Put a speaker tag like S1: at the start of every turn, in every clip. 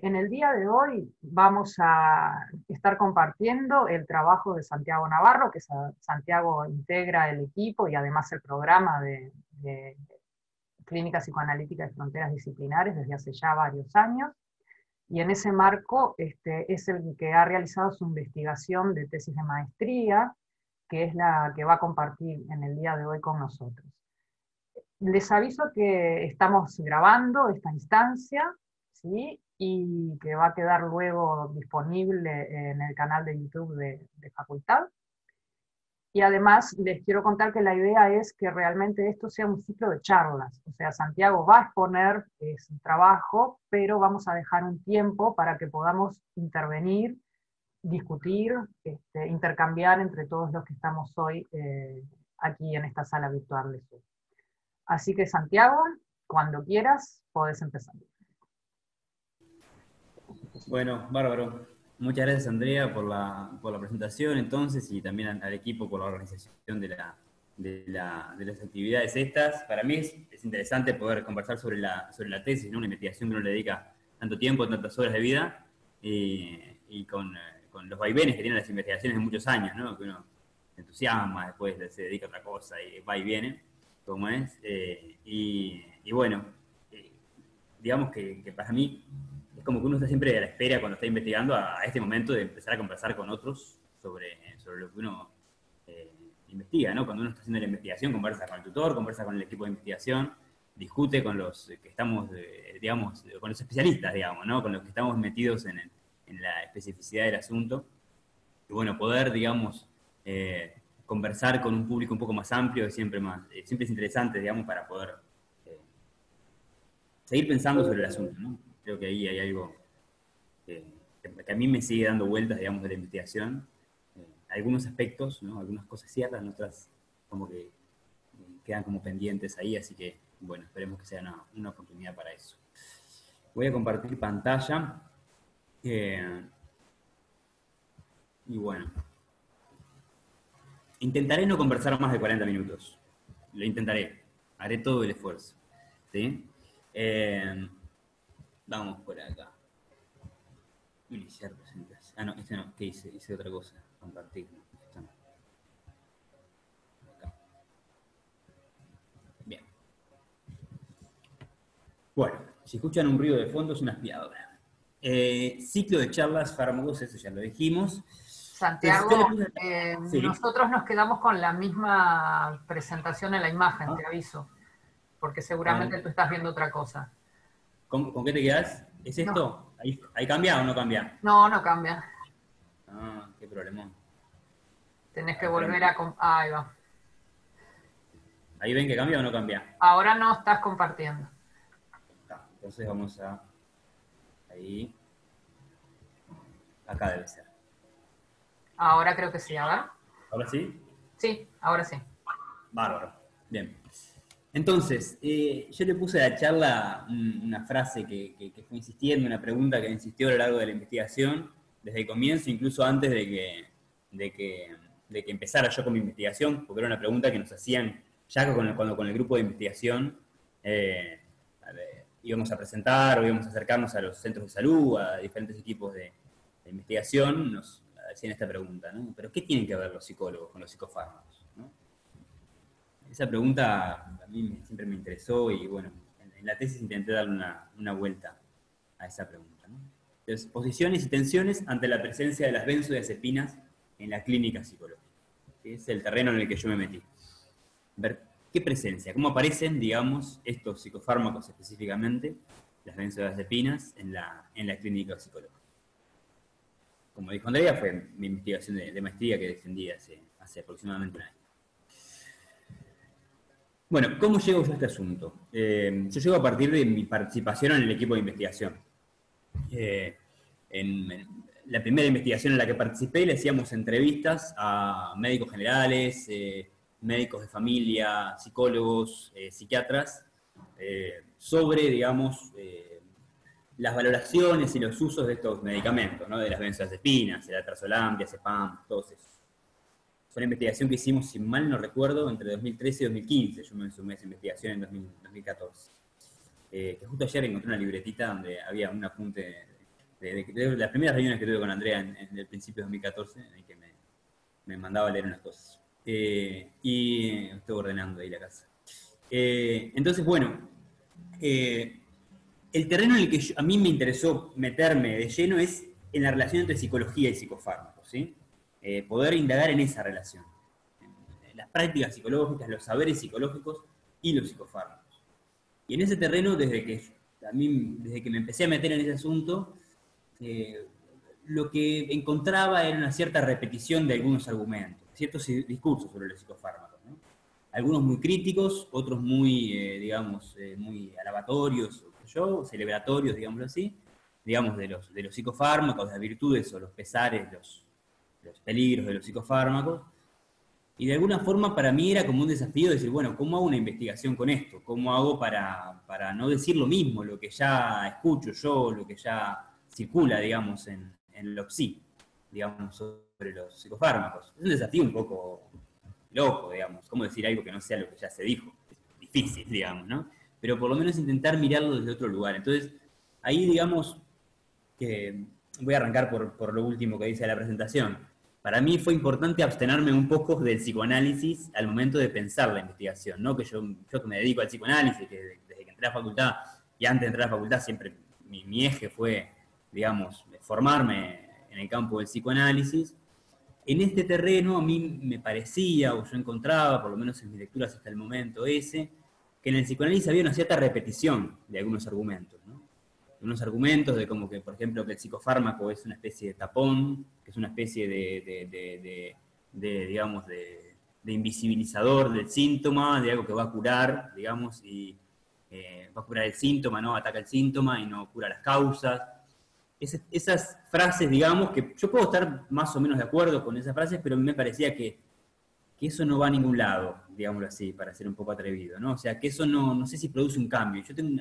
S1: En el día de hoy vamos a estar compartiendo el trabajo de Santiago Navarro, que Santiago integra el equipo y además el programa de Clínica Psicoanalítica de Fronteras Disciplinares desde hace ya varios años. Y en ese marco es el que ha realizado su investigación de tesis de maestría, que es la que va a compartir en el día de hoy con nosotros. Les aviso que estamos grabando esta instancia, ¿sí? Y que va a quedar luego disponible en el canal de YouTube de Facultad. Y además les quiero contar que la idea es que realmente esto sea un ciclo de charlas. O sea, Santiago va a exponer su trabajo, pero vamos a dejar un tiempo para que podamos intervenir, discutir, intercambiar entre todos los que estamos hoy aquí en esta sala virtual de Zoom. Así que Santiago, cuando quieras, podés empezar.
S2: Bueno, bárbaro. Muchas gracias, Andrea, por la presentación, entonces, y también al equipo por la organización de las actividades estas. Para mí es interesante poder conversar sobre la tesis, ¿no? Una investigación que uno le dedica tanto tiempo, tantas horas de vida, y con los vaivenes que tienen las investigaciones de muchos años, ¿no? Que uno se entusiasma, después se dedica a otra cosa y va y viene, como es. Y bueno, digamos que para mí es como que uno está siempre a la espera cuando está investigando a este momento de empezar a conversar con otros sobre lo que uno investiga, ¿no? Cuando uno está haciendo la investigación, conversa con el tutor, conversa con el equipo de investigación, discute con los que estamos, digamos, con los especialistas, digamos, ¿no? Con los que estamos metidos en la especificidad del asunto. Y bueno, poder, digamos, conversar con un público un poco más amplio siempre es interesante, digamos, para poder seguir pensando sobre el asunto, ¿no? Creo que ahí hay algo que a mí me sigue dando vueltas, digamos, de la investigación. Algunos aspectos, ¿no? Algunas cosas cierran, otras como que quedan como pendientes ahí, así que, bueno, esperemos que sea una oportunidad para eso. Voy a compartir pantalla. Y bueno, intentaré no conversar más de 40 minutos. Lo intentaré. Haré todo el esfuerzo. ¿Sí? Vamos por acá. Iniciar presentación. Ah, no, este no. ¿Qué hice? Hice otra cosa. Compartir. Esto no. Acá. Bien. Bueno, si escuchan un ruido de fondo es una aspiradora. Ciclo de charlas, fármacos, eso ya lo dijimos.
S1: Santiago,
S2: sí.
S1: Nosotros nos quedamos con la misma presentación en la imagen, te aviso, porque seguramente tú estás viendo otra cosa.
S2: ¿Con qué te quedás? ¿Es esto? No. ¿Ahí cambia o no cambia?
S1: No, no cambia.
S2: Ah, qué problemón.
S1: Tenés que volver a... ahí va.
S2: ¿Ahí ven que cambia o no cambia?
S1: Ahora no estás compartiendo.
S2: Entonces vamos a... Ahí. Acá debe ser.
S1: Ahora creo que sí, a ver.
S2: ¿Ahora sí?
S1: Sí, ahora sí.
S2: Bárbaro. Bien. Entonces, yo le puse a la charla una frase que fue insistiendo, una pregunta que insistió a lo largo de la investigación, desde el comienzo, incluso antes de que empezara yo con mi investigación, porque era una pregunta que nos hacían ya con el grupo de investigación. Íbamos a presentar o íbamos a acercarnos a los centros de salud, a diferentes equipos de investigación, nos hacían esta pregunta, ¿no? ¿Pero qué tienen que ver los psicólogos con los psicofármacos? ¿No? Esa pregunta a mí siempre me interesó y bueno, en la tesis intenté darle una vuelta a esa pregunta, ¿no? Entonces, posiciones y tensiones ante la presencia de las benzodiazepinas en la clínica psicológica. ¿Sí? Es el terreno en el que yo me metí. Ver qué presencia, cómo aparecen, digamos, estos psicofármacos específicamente, las benzodiazepinas, en la clínica psicológica. Como dijo Andrea, fue mi investigación de maestría que defendí hace aproximadamente un año. Bueno, ¿cómo llego yo a este asunto? Yo llego a partir de mi participación en el equipo de investigación. En la primera investigación en la que participé le hacíamos entrevistas a médicos generales, médicos de familia, psicólogos, psiquiatras, sobre, digamos, las valoraciones y los usos de estos medicamentos, ¿no? De las benzodiazepinas, el alprazolam, diazepam, todos esos. Fue una investigación que hicimos, si mal no recuerdo, entre 2013 y 2015. Yo me sumé a esa investigación en 2014. Que justo ayer encontré una libretita donde había un apunte de las primeras reuniones que tuve con Andrea en el principio de 2014, en el que me mandaba a leer unas cosas. Y estoy ordenando ahí la casa. Entonces, bueno, el terreno en el que a mí me interesó meterme de lleno es en la relación entre psicología y psicofármacos, ¿sí? Poder indagar en esa relación. Las prácticas psicológicas, los saberes psicológicos y los psicofármacos. Y en ese terreno, desde que me empecé a meter en ese asunto, lo que encontraba era una cierta repetición de algunos argumentos, ciertos discursos sobre los psicofármacos, ¿no? Algunos muy críticos, otros muy, digamos, muy alabatorios, celebratorios, digámoslo así, digamos, de los psicofármacos, las virtudes o los pesares, los peligros de los psicofármacos. Y de alguna forma para mí era como un desafío decir, bueno, ¿cómo hago una investigación con esto? ¿Cómo hago para no decir lo mismo, lo que ya escucho yo, lo que ya circula, digamos, en lo psi, digamos, sobre los psicofármacos? Es un desafío un poco loco, digamos, ¿cómo decir algo que no sea lo que ya se dijo? Es difícil, digamos, ¿no? Pero por lo menos intentar mirarlo desde otro lugar. Entonces, ahí, digamos, que voy a arrancar por lo último que dice la presentación. Para mí fue importante abstenerme un poco del psicoanálisis al momento de pensar la investigación, ¿no? Que yo que me dedico al psicoanálisis, que desde que entré a la facultad y antes de entrar a la facultad siempre mi eje fue, digamos, formarme en el campo del psicoanálisis. En este terreno a mí me parecía, o yo encontraba, por lo menos en mis lecturas hasta el momento ese, que en el psicoanálisis había una cierta repetición de algunos argumentos, ¿no? Unos argumentos de como que, por ejemplo, que el psicofármaco es una especie de tapón, que es una especie digamos, de invisibilizador del síntoma, de algo que va a curar, digamos, y va a curar el síntoma, ¿no? Ataca el síntoma y no cura las causas. Esas frases, digamos, que yo puedo estar más o menos de acuerdo con esas frases, pero me parecía que eso no va a ningún lado, digámoslo así, para ser un poco atrevido, ¿no? O sea, que eso no sé si produce un cambio. Yo tengo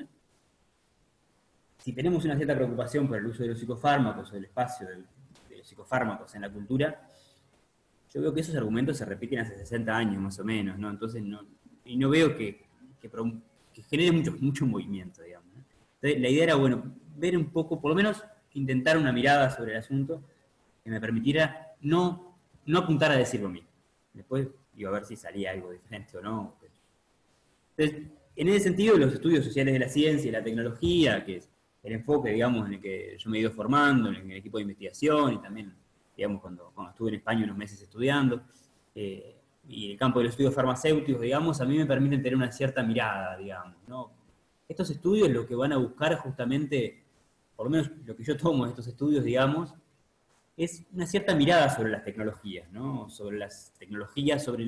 S2: si tenemos una cierta preocupación por el uso de los psicofármacos o el espacio de los psicofármacos en la cultura, yo veo que esos argumentos se repiten hace 60 años más o menos, ¿no? Entonces, no veo que genere mucho movimiento, digamos, ¿no? Entonces, la idea era, bueno, ver un poco, por lo menos intentar una mirada sobre el asunto que me permitiera no apuntar a decir lo mismo. Después iba a ver si salía algo diferente o no. Entonces, en ese sentido, los estudios sociales de la ciencia y la tecnología, que es el enfoque, digamos, en el que yo me he ido formando, en el equipo de investigación y también, digamos, cuando estuve en España unos meses estudiando, y el campo de los estudios farmacéuticos, digamos, a mí me permiten tener una cierta mirada, digamos, ¿no? Estos estudios lo que van a buscar justamente, por lo menos lo que yo tomo de estos estudios, digamos, es una cierta mirada sobre las tecnologías, ¿no? Sobre las tecnologías, sobre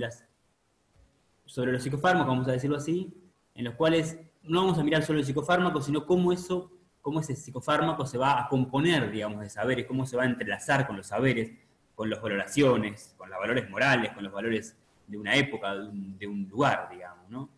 S2: los psicofármacos, vamos a decirlo así, en los cuales no vamos a mirar solo el psicofármaco, sino cómo ese psicofármaco se va a componer, digamos, de saberes, cómo se va a entrelazar con los saberes, con las valoraciones, con los valores morales, con los valores de una época, de un lugar, digamos, ¿no?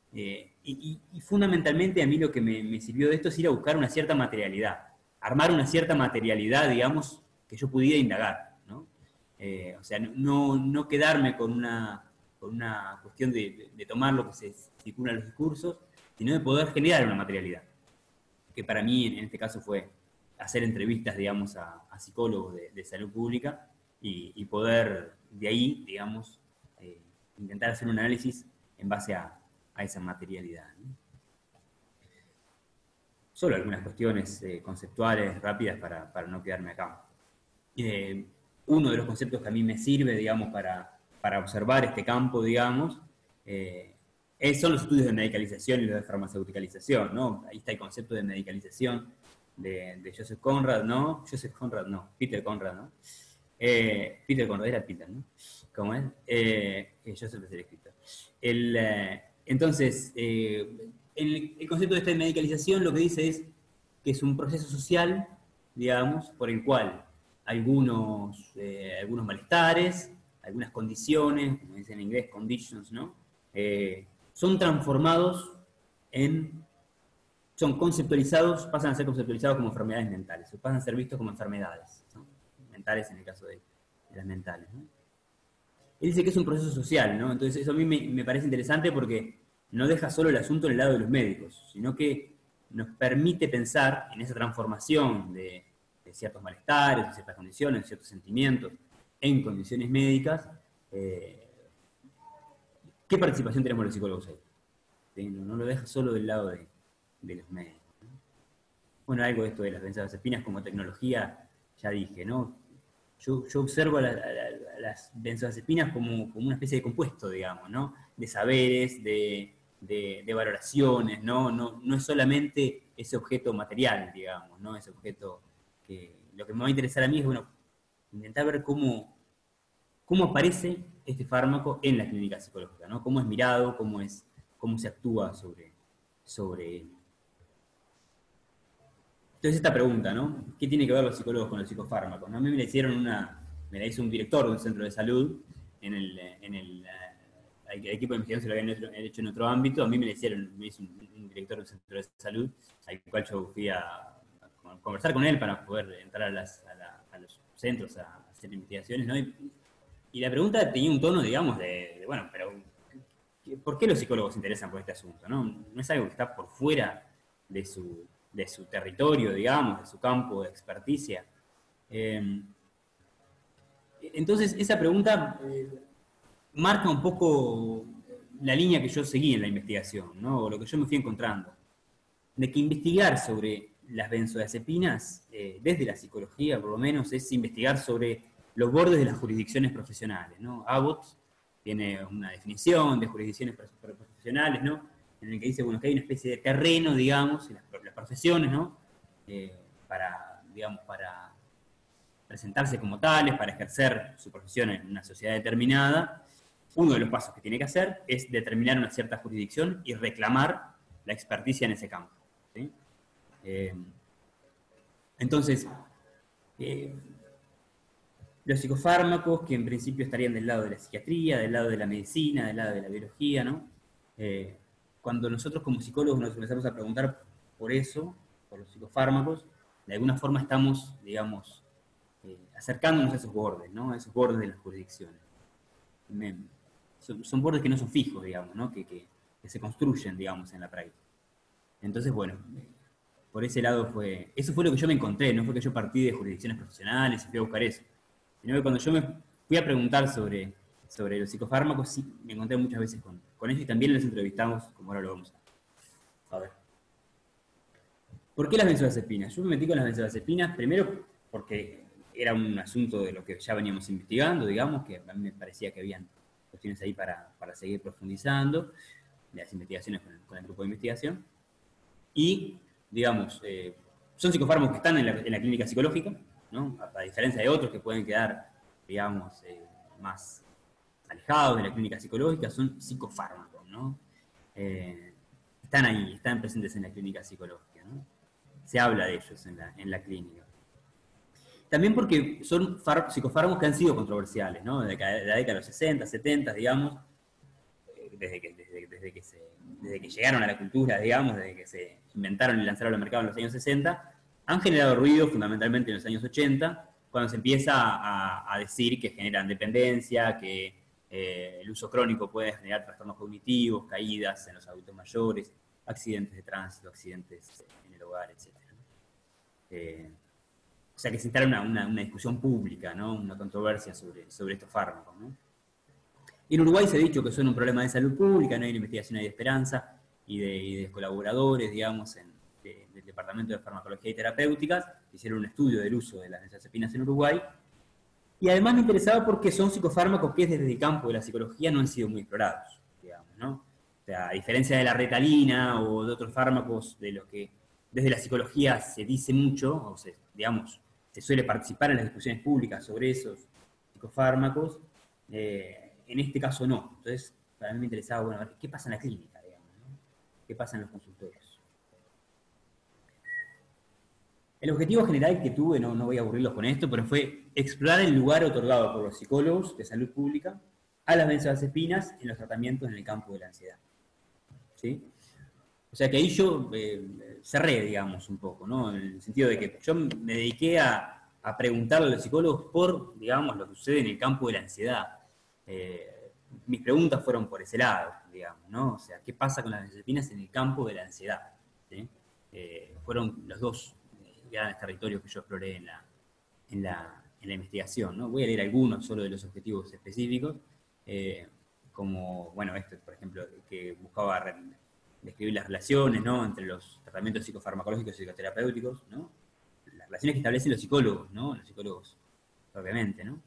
S2: Y fundamentalmente a mí lo que me sirvió de esto es ir a buscar una cierta materialidad, armar una cierta materialidad, digamos, que yo pudiera indagar, ¿no? O sea, no quedarme con una cuestión de tomar lo que se circula en los discursos, sino de poder generar una materialidad, que para mí en este caso fue hacer entrevistas, digamos, a psicólogos de salud pública y poder de ahí, digamos, intentar hacer un análisis en base a esa materialidad, ¿no? Solo algunas cuestiones conceptuales rápidas para no quedarme acá. Uno de los conceptos que a mí me sirve, digamos, para observar este campo, digamos, son los estudios de medicalización y los de farmaceuticalización, ¿no? Ahí está el concepto de medicalización de Joseph Conrad, ¿no? Peter Conrad, ¿no? Peter Conrad, era Peter, ¿no? ¿Cómo es? Joseph es el escritor. Entonces, el concepto de esta medicalización lo que dice es que es un proceso social, digamos, por el cual algunos malestares, algunas condiciones, como dicen en inglés, conditions, ¿no? Son transformados son conceptualizados, pasan a ser conceptualizados como enfermedades mentales, o pasan a ser vistos como enfermedades, ¿no? Mentales en el caso de las mentales, ¿no? Él dice que es un proceso social, ¿no? Entonces eso a mí me parece interesante porque no deja solo el asunto en el lado de los médicos, sino que nos permite pensar en esa transformación de ciertos malestares, de ciertas condiciones, de ciertos sentimientos en condiciones médicas, ¿qué participación tenemos los psicólogos ahí? ¿Sí? No lo deja solo del lado de los médicos. Bueno, algo de esto de las benzodiazepinas como tecnología, ya dije, ¿no? Yo observo las benzodiazepinas como una especie de compuesto, digamos, ¿no? De saberes, de valoraciones, ¿no? No es solamente ese objeto material, digamos, ¿no? Ese objeto que lo que me va a interesar a mí es, bueno, intentar ver cómo aparece este fármaco en la clínica psicológica, ¿no? Cómo es mirado, cómo se actúa sobre él. Entonces esta pregunta, ¿no? ¿Qué tiene que ver los psicólogos con los psicofármacos? ¿No? A mí me la hizo un director de un centro de salud, el equipo de investigación se lo habían hecho en otro ámbito, a mí me hizo un director de un centro de salud, al cual yo fui a conversar con él para poder entrar a los centros a hacer investigaciones, ¿no? Y la pregunta tenía un tono, digamos, bueno, pero ¿por qué los psicólogos se interesan por este asunto? ¿No? No es algo que está por fuera de su territorio, digamos, de su campo de experticia. Entonces, esa pregunta marca un poco la línea que yo seguí en la investigación, ¿no? O lo que yo me fui encontrando. De que investigar sobre las benzodiazepinas, desde la psicología por lo menos, es investigar sobre los bordes de las jurisdicciones profesionales, ¿no? Abbott tiene una definición de jurisdicciones profesionales, ¿no? En el que dice, bueno, que hay una especie de terreno, digamos, en las profesiones, ¿no? Para presentarse como tales, para ejercer su profesión en una sociedad determinada. Uno de los pasos que tiene que hacer es determinar una cierta jurisdicción y reclamar la experticia en ese campo, ¿sí? Entonces, los psicofármacos, que en principio estarían del lado de la psiquiatría, del lado de la medicina, del lado de la biología, ¿no? Cuando nosotros como psicólogos nos empezamos a preguntar por eso, por los psicofármacos, de alguna forma estamos, digamos, acercándonos a esos bordes, ¿no? A esos bordes de las jurisdicciones. Son bordes que no son fijos, digamos, ¿no? Que se construyen, digamos, en la práctica. Entonces, bueno, por ese lado eso fue lo que yo me encontré, no fue que yo partí de jurisdicciones profesionales y fui a buscar eso, sino que cuando yo me fui a preguntar sobre los psicofármacos, sí, me encontré muchas veces con eso y también los entrevistamos, como ahora lo vamos a ver. ¿Por qué las benzodiazepinas? Yo me metí con las benzodiazepinas primero porque era un asunto de lo que ya veníamos investigando, digamos, que a mí me parecía que habían cuestiones ahí para seguir profundizando, de las investigaciones con el grupo de investigación. Y, digamos, son psicofármacos que están en la clínica psicológica, ¿no? A diferencia de otros que pueden quedar, digamos, más alejados de la clínica psicológica, son psicofármacos, ¿no? Están ahí, están presentes en la clínica psicológica, ¿no? Se habla de ellos en la clínica. También porque son psicofármacos que han sido controversiales, ¿no? Desde la década de los 60, 70, digamos, desde que llegaron a la cultura, digamos, desde que se inventaron y lanzaron al mercado en los años 60, han generado ruido fundamentalmente en los años 80, cuando se empieza a decir que generan dependencia, que el uso crónico puede generar trastornos cognitivos, caídas en los adultos mayores, accidentes de tránsito, accidentes en el hogar, etc. O sea que se instala una discusión pública, ¿no? Una controversia sobre estos fármacos, ¿no? En Uruguay se ha dicho que son un problema de salud pública, no hay una investigación ahí de Esperanza y de colaboradores, digamos, del Departamento de Farmacología y Terapéuticas, hicieron un estudio del uso de las benzodiazepinas en Uruguay. Y además me interesaba porque son psicofármacos que desde el campo de la psicología no han sido muy explorados, digamos, ¿no? O sea, a diferencia de la Ritalina o de otros fármacos de los que desde la psicología se dice mucho, o digamos, se suele participar en las discusiones públicas sobre esos psicofármacos, en este caso no. Entonces, para mí me interesaba, bueno, ver qué pasa en la clínica, digamos, ¿no? ¿Qué pasa en los consultorios? El objetivo general que tuve, no voy a aburrirlos con esto, pero fue explorar el lugar otorgado por los psicólogos de salud pública a las benzodiazepinas en los tratamientos en el campo de la ansiedad. ¿Sí? O sea que ahí yo cerré, digamos, un poco, ¿no? En el sentido de que yo me dediqué a preguntarle a los psicólogos por, digamos, lo que sucede en el campo de la ansiedad. Mis preguntas fueron por ese lado, digamos, ¿no? O sea, ¿qué pasa con las benzodiazepinas en el campo de la ansiedad? ¿Sí? Fueron los dos grandes territorios que yo exploré en la investigación, ¿no? Voy a leer algunos solo de los objetivos específicos, como, bueno, este, por ejemplo, que buscaba describir las relaciones, ¿no?, entre los tratamientos psicofarmacológicos y psicoterapéuticos, ¿no?, las relaciones que establecen los psicólogos, ¿no?, los psicólogos propiamente, ¿no?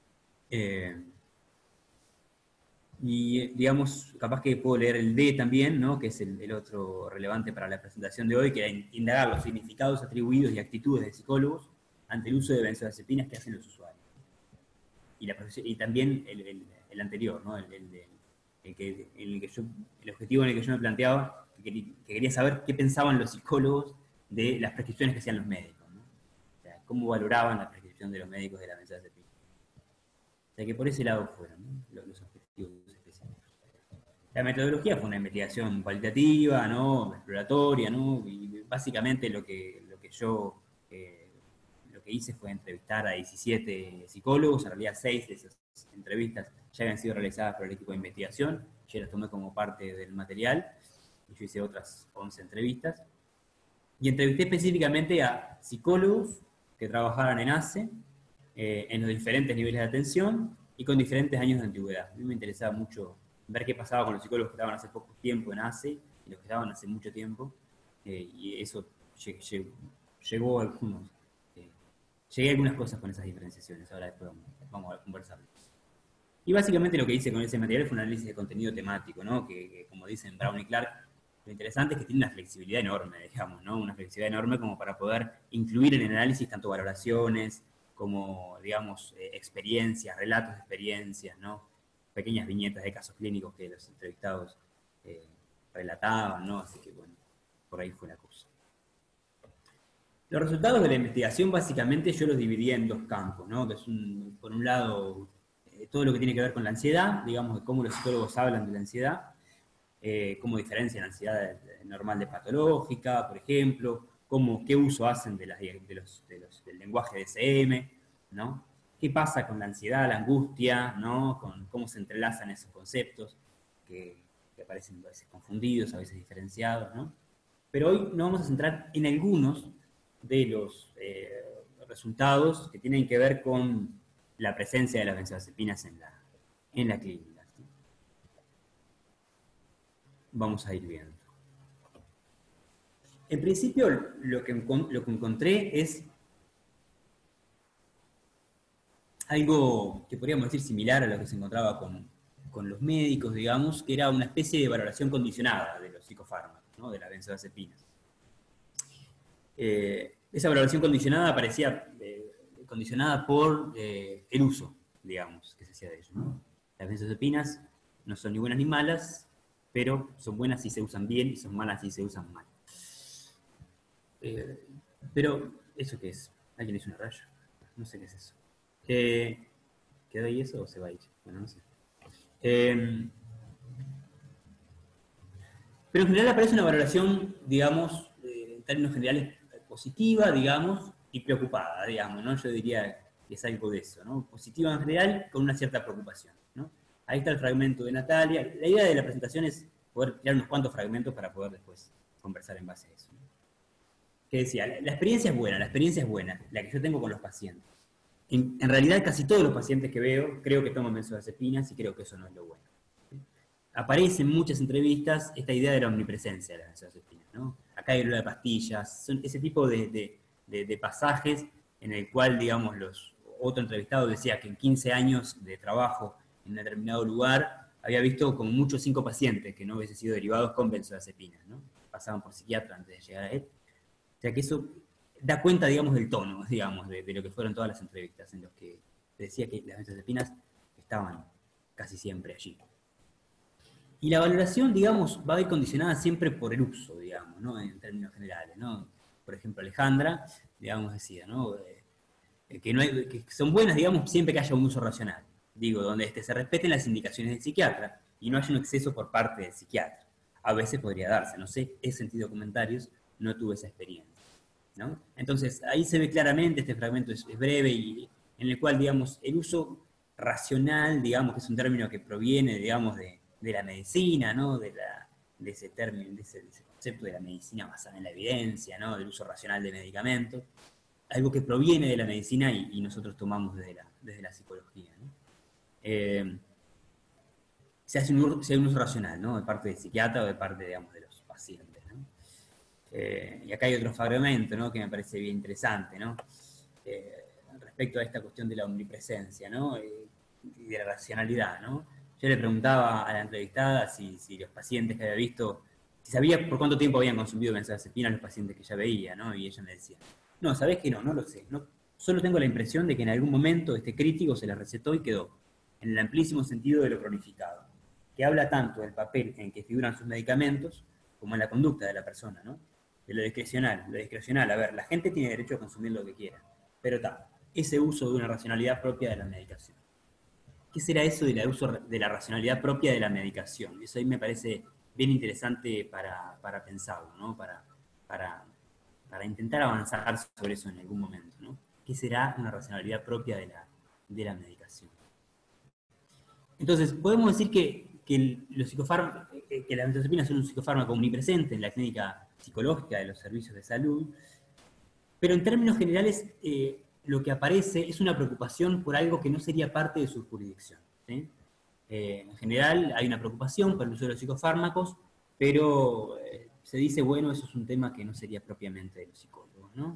S2: Y digamos, capaz que puedo leer el D también, ¿no?, que es el otro relevante para la presentación de hoy, que era indagar los significados atribuidos y actitudes de psicólogos ante el uso de benzodiazepinas que hacen los usuarios. Y también el anterior, ¿no?, el objetivo en el que yo me planteaba, que quería saber qué pensaban los psicólogos de las prescripciones que hacían los médicos, ¿no? O sea, cómo valoraban la prescripción de los médicos de la benzodiazepina. O sea, que por ese lado fueron, ¿no?, los objetivos específicos. La metodología fue una investigación cualitativa, ¿no?, exploratoria, ¿no?, y básicamente lo que hice fue entrevistar a 17 psicólogos. En realidad 6 de esas entrevistas ya habían sido realizadas por el equipo de investigación, yo las tomé como parte del material, y yo hice otras 11 entrevistas, y entrevisté específicamente a psicólogos que trabajaran en ACE, en los diferentes niveles de atención, y con diferentes años de antigüedad. A mí me interesaba mucho ver qué pasaba con los psicólogos que estaban hace poco tiempo en ACE, y los que estaban hace mucho tiempo, y eso llegó a algunos... Llegué a algunas cosas con esas diferenciaciones, ahora después vamos a conversar. Y básicamente lo que hice con ese material fue un análisis de contenido temático, ¿no?, que como dicen Brown y Clark, lo interesante es que tiene una flexibilidad enorme, digamos, ¿no?, una flexibilidad enorme como para poder incluir en el análisis tanto valoraciones como, digamos, experiencias, relatos de experiencias, ¿no?, pequeñas viñetas de casos clínicos que los entrevistados relataban, ¿no?, así que bueno, por ahí fue la cosa. Los resultados de la investigación básicamente yo los dividía en dos campos, ¿no?, que es por un lado todo lo que tiene que ver con la ansiedad, digamos, de cómo los psicólogos hablan de la ansiedad, cómo diferencian la ansiedad normal de patológica, por ejemplo, qué uso hacen del lenguaje DSM, ¿no?, qué pasa con la ansiedad, la angustia, ¿no?, con cómo se entrelazan esos conceptos que aparecen a veces confundidos, a veces diferenciados, ¿no? Pero hoy nos vamos a centrar en algunos de los resultados que tienen que ver con la presencia de las benzodiazepinas en la clínica. Vamos a ir viendo. En principio, lo que encontré es algo que podríamos decir similar a lo que se encontraba con los médicos, digamos, que era una especie de valoración condicionada de los psicofármacos, ¿no?, de las benzodiazepinas. Esa valoración condicionada aparecía condicionada por el uso, digamos, que se hacía de ellos, ¿no? Las benzodiazepinas no son ni buenas ni malas, pero son buenas si se usan bien y son malas si se usan mal. Pero, ¿eso qué es? ¿Alguien hizo una raya? No sé qué es eso. ¿Quedó ahí eso o se va a ir? Bueno, no sé. Pero en general aparece una valoración, digamos, en términos generales, positiva, digamos, y preocupada, digamos, ¿no? Yo diría que es algo de eso, ¿no? Positiva en general, con una cierta preocupación, ¿no? Ahí está el fragmento de Natalia. La idea de la presentación es poder crear unos cuantos fragmentos para poder después conversar en base a eso, ¿no? Que decía, la experiencia es buena, la que yo tengo con los pacientes. En realidad, casi todos los pacientes que veo, creo que toman benzodiazepinas y creo que eso no es lo bueno. Aparece en muchas entrevistas esta idea de la omnipresencia de las benzodiazepinas, ¿no? Acá hay olor de pastillas, son ese tipo de pasajes en el cual, digamos, otro entrevistado decía que en 15 años de trabajo en un determinado lugar había visto como mucho 5 pacientes que no hubiesen sido derivados con benzodiazepinas, ¿no? Pasaban por psiquiatra antes de llegar a él. O sea que eso da cuenta, digamos, del tono, digamos, de lo que fueron todas las entrevistas en los que decía que las benzodiazepinas estaban casi siempre allí. Y la valoración, digamos, va a ir condicionada siempre por el uso, digamos, ¿no?, en términos generales, ¿no? Por ejemplo, Alejandra, digamos, decía, ¿no?, que son buenas, digamos, siempre que haya un uso racional. Digo, donde se respeten las indicaciones del psiquiatra y no haya un exceso por parte del psiquiatra. A veces podría darse, no sé, he sentido comentarios, no tuve esa experiencia, ¿no? Entonces, ahí se ve claramente, este fragmento es breve, y en el cual, digamos, el uso racional, digamos, que es un término que proviene, digamos, de la medicina, ¿no?, de ese término, de ese concepto de la medicina basada en la evidencia, ¿no? Del uso racional de medicamentos, algo que proviene de la medicina y nosotros tomamos desde la psicología, ¿no? Se hace un uso racional, ¿no? De parte del psiquiatra o de parte, digamos, de los pacientes, ¿no? Y acá hay otro fragmento, ¿no? Que me parece bien interesante, ¿no? Respecto a esta cuestión de la omnipresencia, ¿no? Y de la racionalidad, ¿no? Yo le preguntaba a la entrevistada si los pacientes que había visto, si sabía por cuánto tiempo habían consumido benzodiazepina los pacientes que ya veía, ¿no? Y ella me decía, no, ¿sabés qué? No lo sé. No, solo tengo la impresión de que en algún momento este crítico se la recetó y quedó, en el amplísimo sentido de lo cronificado, que habla tanto del papel en que figuran sus medicamentos como en la conducta de la persona, ¿no? De lo discrecional. Lo discrecional, a ver, la gente tiene derecho a consumir lo que quiera, pero está, ese uso de una racionalidad propia de la medicación. ¿Qué será eso del uso de la racionalidad propia de la medicación? Eso ahí me parece bien interesante para pensarlo, ¿no? Para intentar avanzar sobre eso en algún momento, ¿no? ¿Qué será una racionalidad propia de la medicación? Entonces, podemos decir que las benzodiazepinas son un psicofármaco omnipresente en la clínica psicológica de los servicios de salud, pero en términos generales, lo que aparece es una preocupación por algo que no sería parte de su jurisdicción, ¿sí? En general hay una preocupación por el uso de los psicofármacos, pero se dice, bueno, eso es un tema que no sería propiamente de los psicólogos, ¿no?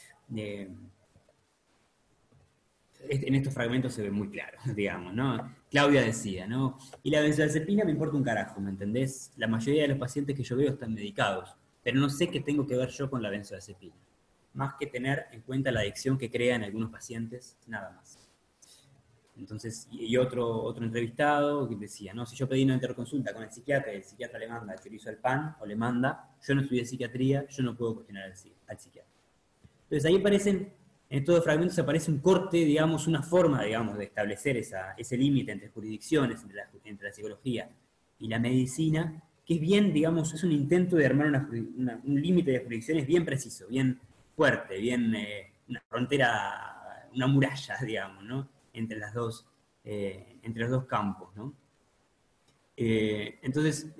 S2: En estos fragmentos se ve muy claro, digamos, ¿no? Claudia decía, ¿no? Y la benzodiazepina me importa un carajo, ¿me entendés? La mayoría de los pacientes que yo veo están medicados, pero no sé qué tengo que ver yo con la benzodiazepina, más que tener en cuenta la adicción que crea en algunos pacientes, nada más. Entonces, y otro entrevistado que decía, no, si yo pedí una interconsulta con el psiquiatra y el psiquiatra le manda el chorizo al pan, o le manda, yo no estudié psiquiatría, yo no puedo cuestionar al psiquiatra. Entonces ahí aparecen, en estos fragmentos aparece un corte, digamos, una forma, digamos, de establecer ese límite entre jurisdicciones, entre la psicología y la medicina, que es bien, digamos, es un intento de armar un límite de jurisdicciones bien preciso, bien fuerte, bien una frontera, una muralla, digamos, ¿no? Entre los dos campos, ¿no? Entonces,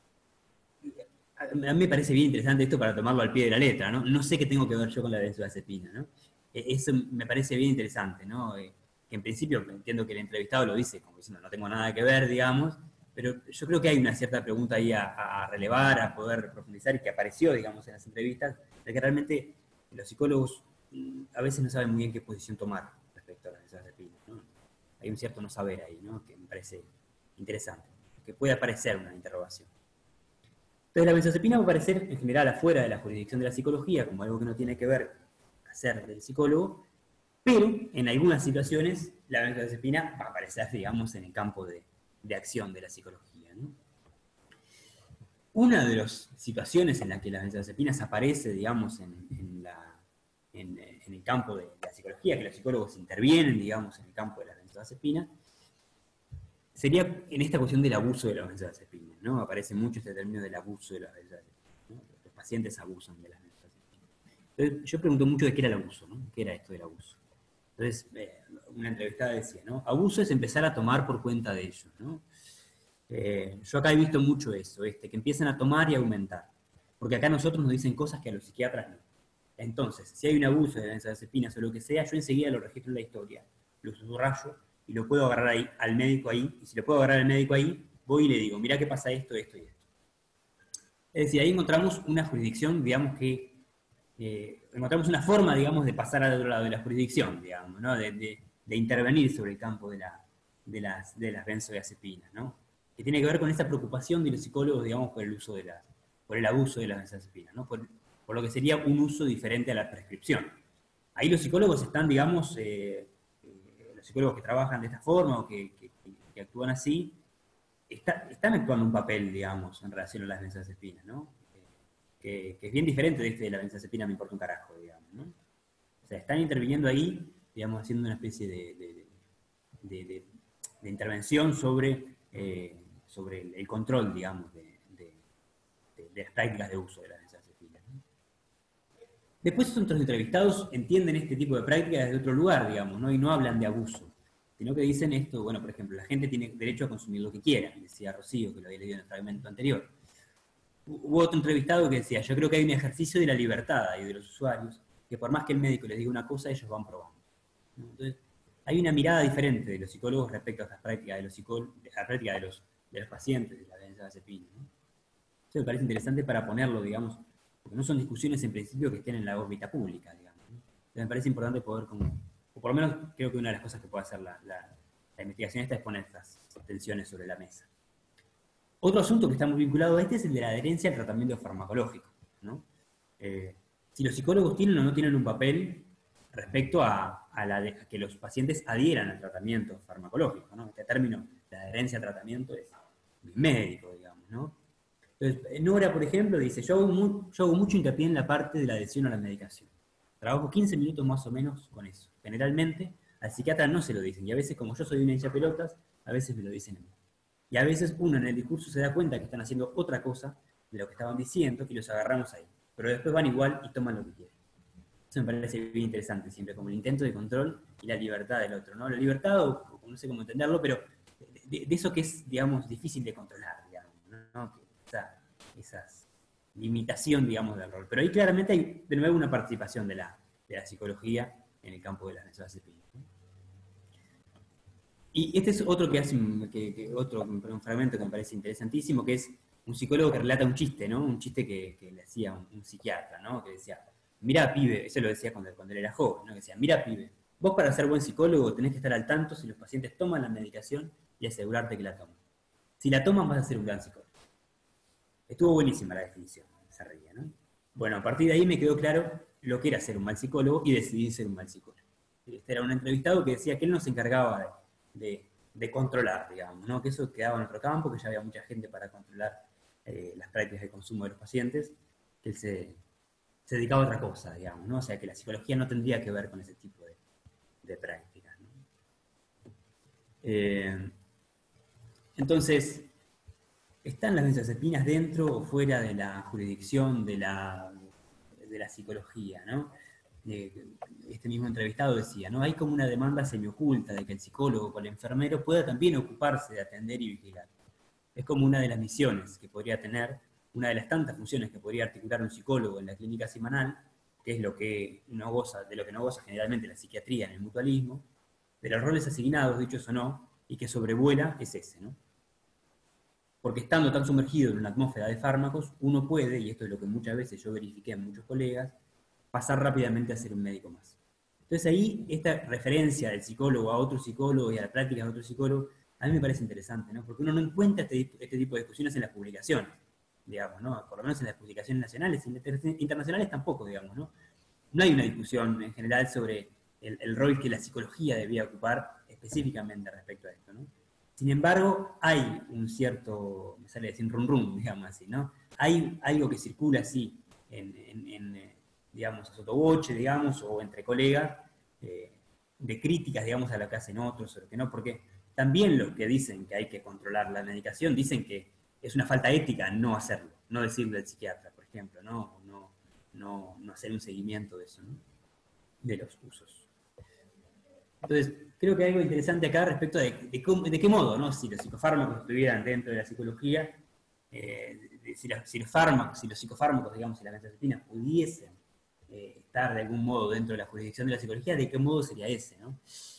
S2: a mí me parece bien interesante esto para tomarlo al pie de la letra, ¿no? No sé qué tengo que ver yo con la benzodiazepina, ¿no? Eso me parece bien interesante, ¿no? Que en principio entiendo que el entrevistado lo dice como diciendo no tengo nada que ver, digamos, pero yo creo que hay una cierta pregunta ahí a relevar, a poder profundizar y que apareció, digamos, en las entrevistas, de que realmente los psicólogos a veces no saben muy bien qué posición tomar respecto a la benzodiazepina, ¿no? Hay un cierto no saber ahí, ¿no? Que me parece interesante, que puede aparecer una interrogación. Entonces la benzodiazepina va a aparecer en general afuera de la jurisdicción de la psicología, como algo que no tiene que ver hacer del psicólogo, pero en algunas situaciones la benzodiazepina va a aparecer, digamos, en el campo de acción de la psicología, ¿no? Una de las situaciones en la que las benzodiazepinas aparece, digamos, en el campo de la psicología, que los psicólogos intervienen, digamos, en el campo de las benzodiazepinas, sería en esta cuestión del abuso de las benzodiazepinas, ¿no? Aparece mucho este término del abuso de las benzodiazepinas, ¿no? Los pacientes abusan de las benzodiazepinas. Entonces, yo pregunto mucho de qué era el abuso, ¿no? ¿Qué era esto del abuso? Entonces, una entrevistada decía, ¿no? Abuso es empezar a tomar por cuenta de ellos, ¿no? Yo acá he visto mucho eso, que empiezan a tomar y a aumentar. Porque acá a nosotros nos dicen cosas que a los psiquiatras no. Entonces, si hay un abuso de benzodiazepinas o lo que sea, yo enseguida lo registro en la historia, lo subrayo y lo puedo agarrar ahí, al médico ahí, y si lo puedo agarrar al médico ahí, voy y le digo, mirá qué pasa esto, esto y esto. Es decir, ahí encontramos una jurisdicción, digamos que, encontramos una forma, digamos, de pasar al otro lado de la jurisdicción, digamos, ¿no? De intervenir sobre el campo de las benzodiazepinas, ¿no? Que tiene que ver con esta preocupación de los psicólogos, digamos, por el abuso de las benzodiazepinas, ¿no? Por lo que sería un uso diferente a la prescripción. Ahí los psicólogos están, digamos, los psicólogos que trabajan de esta forma o que actúan así, están actuando un papel, digamos, en relación a las benzodiazepinas, ¿no? Que es bien diferente de la benzodiazepina me importa un carajo, digamos, ¿no? O sea, están interviniendo ahí, digamos, haciendo una especie de intervención sobre el control, digamos, de las prácticas de uso de las benzodiazepinas, ¿no? Después otros entrevistados entienden este tipo de prácticas desde otro lugar, digamos, ¿no? Y no hablan de abuso, sino que dicen esto, bueno, por ejemplo, la gente tiene derecho a consumir lo que quiera, decía Rocío, que lo había leído en el fragmento anterior. hubo otro entrevistado que decía, yo creo que hay un ejercicio de la libertad ahí de los usuarios, que por más que el médico les diga una cosa, ellos van probando, ¿no? Entonces, hay una mirada diferente de los psicólogos respecto a estas prácticas de la práctica de los pacientes de la benzodiazepina, ¿no? Eso me parece interesante para ponerlo, digamos, porque no son discusiones en principio que estén en la órbita pública, digamos, ¿no? Entonces me parece importante poder, como, o por lo menos creo que una de las cosas que puede hacer la investigación esta es poner estas tensiones sobre la mesa. Otro asunto que está muy vinculado a este es el de la adherencia al tratamiento farmacológico, ¿no? Si los psicólogos tienen o no tienen un papel respecto a que los pacientes adhieran al tratamiento farmacológico, ¿no? Este término de adherencia al tratamiento es médico, digamos, ¿no? Entonces, Nora, por ejemplo, dice, yo hago mucho hincapié en la parte de la adhesión a la medicación. Trabajo 15 minutos más o menos con eso. Generalmente, al psiquiatra no se lo dicen, y a veces, como yo soy una hincha pelotas, a veces me lo dicen a mí. Y a veces uno en el discurso se da cuenta que están haciendo otra cosa de lo que estaban diciendo y los agarramos ahí. Pero después van igual y toman lo que quieren. Eso me parece bien interesante siempre, como el intento de control y la libertad del otro, ¿no? La libertad, o no sé cómo entenderlo, pero de eso que es, digamos, difícil de controlar, digamos, ¿no? Esa limitación, digamos, del rol. Pero ahí claramente hay, de nuevo, una participación de la psicología en el campo de las benzodiazepinas, ¿no? Y este es otro que hace un fragmento que me parece interesantísimo, que es un psicólogo que relata un chiste, ¿no? Un chiste que le hacía un psiquiatra, ¿no? Que decía, mirá, pibe, eso lo decía cuando él era joven, ¿no? Que decía, mirá, pibe, vos para ser buen psicólogo tenés que estar al tanto si los pacientes toman la medicación y asegurarte que la toman. Si la toman vas a ser un gran psicólogo. Estuvo buenísima la definición, se reía, ¿no? Bueno, a partir de ahí me quedó claro lo que era ser un mal psicólogo y decidí ser un mal psicólogo. Este era un entrevistado que decía que él no se encargaba de controlar, digamos, ¿no? Que eso quedaba en otro campo, que ya había mucha gente para controlar las prácticas de consumo de los pacientes, que él se dedicaba a otra cosa, digamos, ¿no? O sea, que la psicología no tendría que ver con ese tipo de prácticas, ¿no? Entonces, ¿están las benzodiazepinas dentro o fuera de la jurisdicción de la psicología, ¿no? Este mismo entrevistado decía, ¿no? Hay como una demanda semioculta de que el psicólogo o el enfermero pueda también ocuparse de atender y vigilar. Es como una de las misiones que podría tener, una de las tantas funciones que podría articular un psicólogo en la clínica semanal, que es de lo que no goza generalmente la psiquiatría en el mutualismo, de los roles asignados, dichos o no, y que sobrevuela es ese, ¿no? Porque estando tan sumergido en una atmósfera de fármacos, uno puede, y esto es lo que muchas veces yo verifiqué en muchos colegas, pasar rápidamente a ser un médico más. Entonces ahí, esta referencia del psicólogo a otro psicólogo y a la práctica de otro psicólogo, a mí me parece interesante, ¿no? Porque uno no encuentra este tipo de discusiones en las publicaciones, digamos, ¿no? Por lo menos en las publicaciones nacionales, internacionales tampoco, digamos, ¿no? No hay una discusión en general sobre el rol que la psicología debía ocupar específicamente respecto a esto, ¿no? Sin embargo, hay un cierto, me sale decir rum rum, digamos así, ¿no? Hay algo que circula así digamos, a sotoboche, digamos, o entre colegas, de críticas, digamos, a lo que hacen otros, o lo que no, porque también los que dicen que hay que controlar la medicación dicen que es una falta ética no hacerlo, no decirle al psiquiatra, por ejemplo, no hacer un seguimiento de eso, ¿no? De los usos. Entonces, creo que hay algo interesante acá respecto de qué modo, ¿no? Si los psicofármacos estuvieran dentro de la psicología, si los psicofármacos, digamos, y la benzodiazepina pudiesen estar de algún modo dentro de la jurisdicción de la psicología, ¿de qué modo sería ese, ¿no?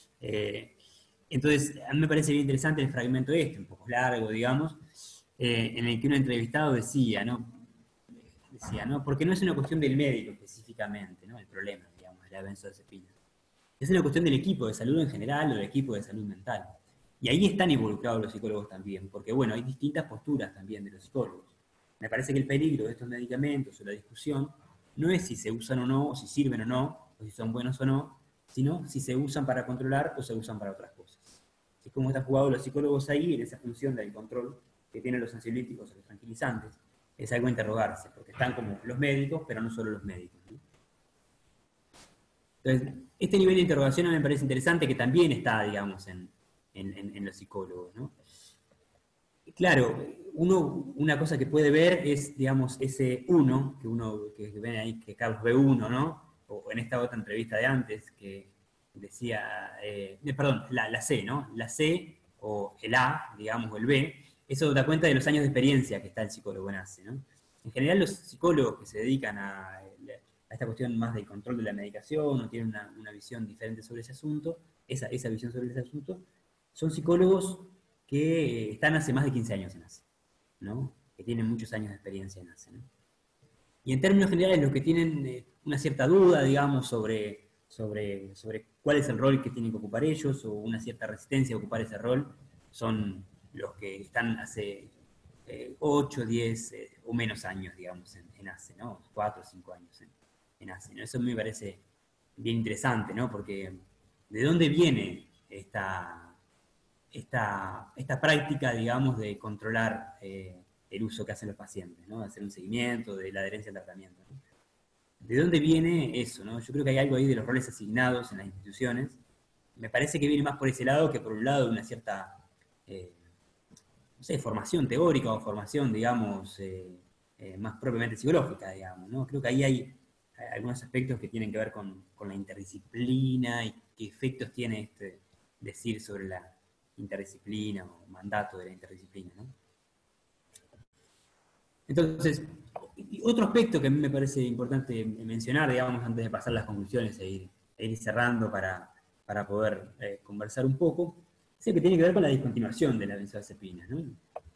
S2: Entonces, a mí me parece bien interesante el fragmento un poco largo, digamos, en el que un entrevistado decía, ¿no? Porque no es una cuestión del médico específicamente, ¿no? El problema, digamos, de la benzodiazepina. Es una cuestión del equipo de salud en general o del equipo de salud mental. Y ahí están involucrados los psicólogos también, porque bueno, hay distintas posturas también de los psicólogos. Me parece que el peligro de estos medicamentos o la discusión no es si se usan o no, o si sirven o no, o si son buenos o no, sino si se usan para controlar o se usan para otras cosas. Es como están jugados los psicólogos ahí en esa función del control que tienen los ansiolíticos o los tranquilizantes. Es algo a interrogarse, porque están como los médicos, pero no solo los médicos, ¿no? Entonces, este nivel de interrogación me parece interesante, que también está, digamos, en los psicólogos, ¿no? Claro, una cosa que puede ver es, digamos, ese uno, que ven ahí, que Carlos ve uno, ¿no? O en esta otra entrevista de antes, que decía, perdón, la C, ¿no? La C, o el A, digamos, o el B, eso da cuenta de los años de experiencia que está el psicólogo en ACE, ¿no? en general los psicólogos que se dedican a esta cuestión más del control de la medicación o tienen una visión diferente sobre ese asunto, esa visión sobre ese asunto, son psicólogos que están hace más de 15 años en ACE, ¿no? Que tienen muchos años de experiencia en ACE, ¿no? Y en términos generales, los que tienen una cierta duda, digamos, sobre cuál es el rol que tienen que ocupar ellos, o una cierta resistencia a ocupar ese rol, son los que están hace 8, 10 o menos años, digamos, en ACE, ¿no? 4 o 5 años en ACE, ¿no? Eso me parece bien interesante, ¿no? Porque ¿de dónde viene esta práctica, digamos, de controlar el uso que hacen los pacientes, ¿no? De hacer un seguimiento, de la adherencia al tratamiento, ¿no? ¿De dónde viene eso, no? Yo creo que hay algo ahí de los roles asignados en las instituciones. Me parece que viene más por ese lado que por un lado de una cierta, no sé, formación teórica o formación, digamos, más propiamente psicológica, digamos, ¿no? Creo que ahí hay algunos aspectos que tienen que ver con la interdisciplina y qué efectos tiene este decir sobre la interdisciplina o mandato de la interdisciplina, ¿no? Entonces, otro aspecto que a mí me parece importante mencionar, digamos, antes de pasar las conclusiones e ir cerrando para poder conversar un poco, es el que tiene que ver con la discontinuación de la benzodiazepinas, ¿no?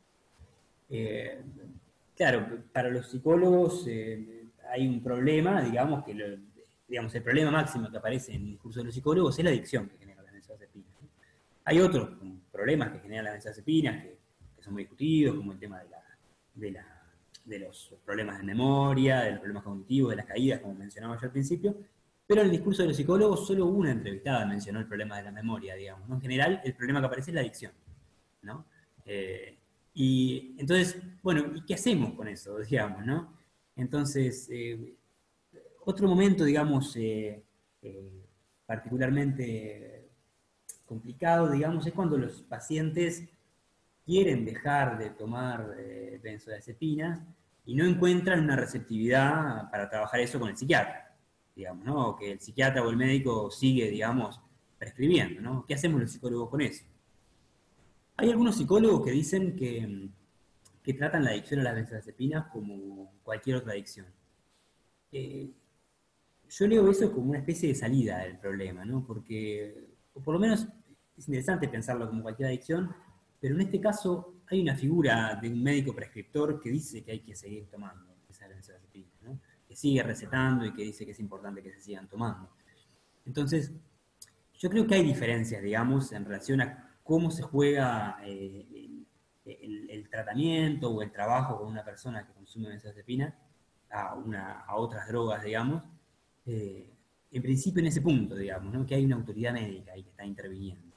S2: Claro, para los psicólogos hay un problema, digamos, digamos, el problema máximo que aparece en el discurso de los psicólogos es la adicción que genera la benzodiazepinas, ¿no? Hay otros problemas que generan las benzodiazepinas que son muy discutidos, como el tema de los problemas de memoria, de los problemas cognitivos, de las caídas, como mencionaba yo al principio, pero en el discurso de los psicólogos solo una entrevistada mencionó el problema de la memoria, digamos, ¿no? En general, el problema que aparece es la adicción, ¿no? Y entonces, bueno, ¿y qué hacemos con eso, digamos, no? Entonces, otro momento, digamos, particularmente complicado, digamos, es cuando los pacientes quieren dejar de tomar benzodiazepinas y no encuentran una receptividad para trabajar eso con el psiquiatra, digamos, ¿no? O que el psiquiatra o el médico sigue, digamos, prescribiendo, ¿no? ¿Qué hacemos los psicólogos con eso? Hay algunos psicólogos que dicen que tratan la adicción a las benzodiazepinas como cualquier otra adicción. Eh, yo leo eso como una especie de salida del problema, ¿no? Porque, o por lo menos es interesante pensarlo como cualquier adicción, pero en este caso hay una figura de un médico prescriptor que dice que hay que seguir tomando esas benzodiazepinas, ¿no? Que sigue recetando y que dice que es importante que se sigan tomando. Entonces, yo creo que hay diferencias, digamos, en relación a cómo se juega el tratamiento o el trabajo con una persona que consume benzodiazepinas a otras drogas, digamos, eh, en principio en ese punto, digamos, ¿no? Que hay una autoridad médica ahí que está interviniendo.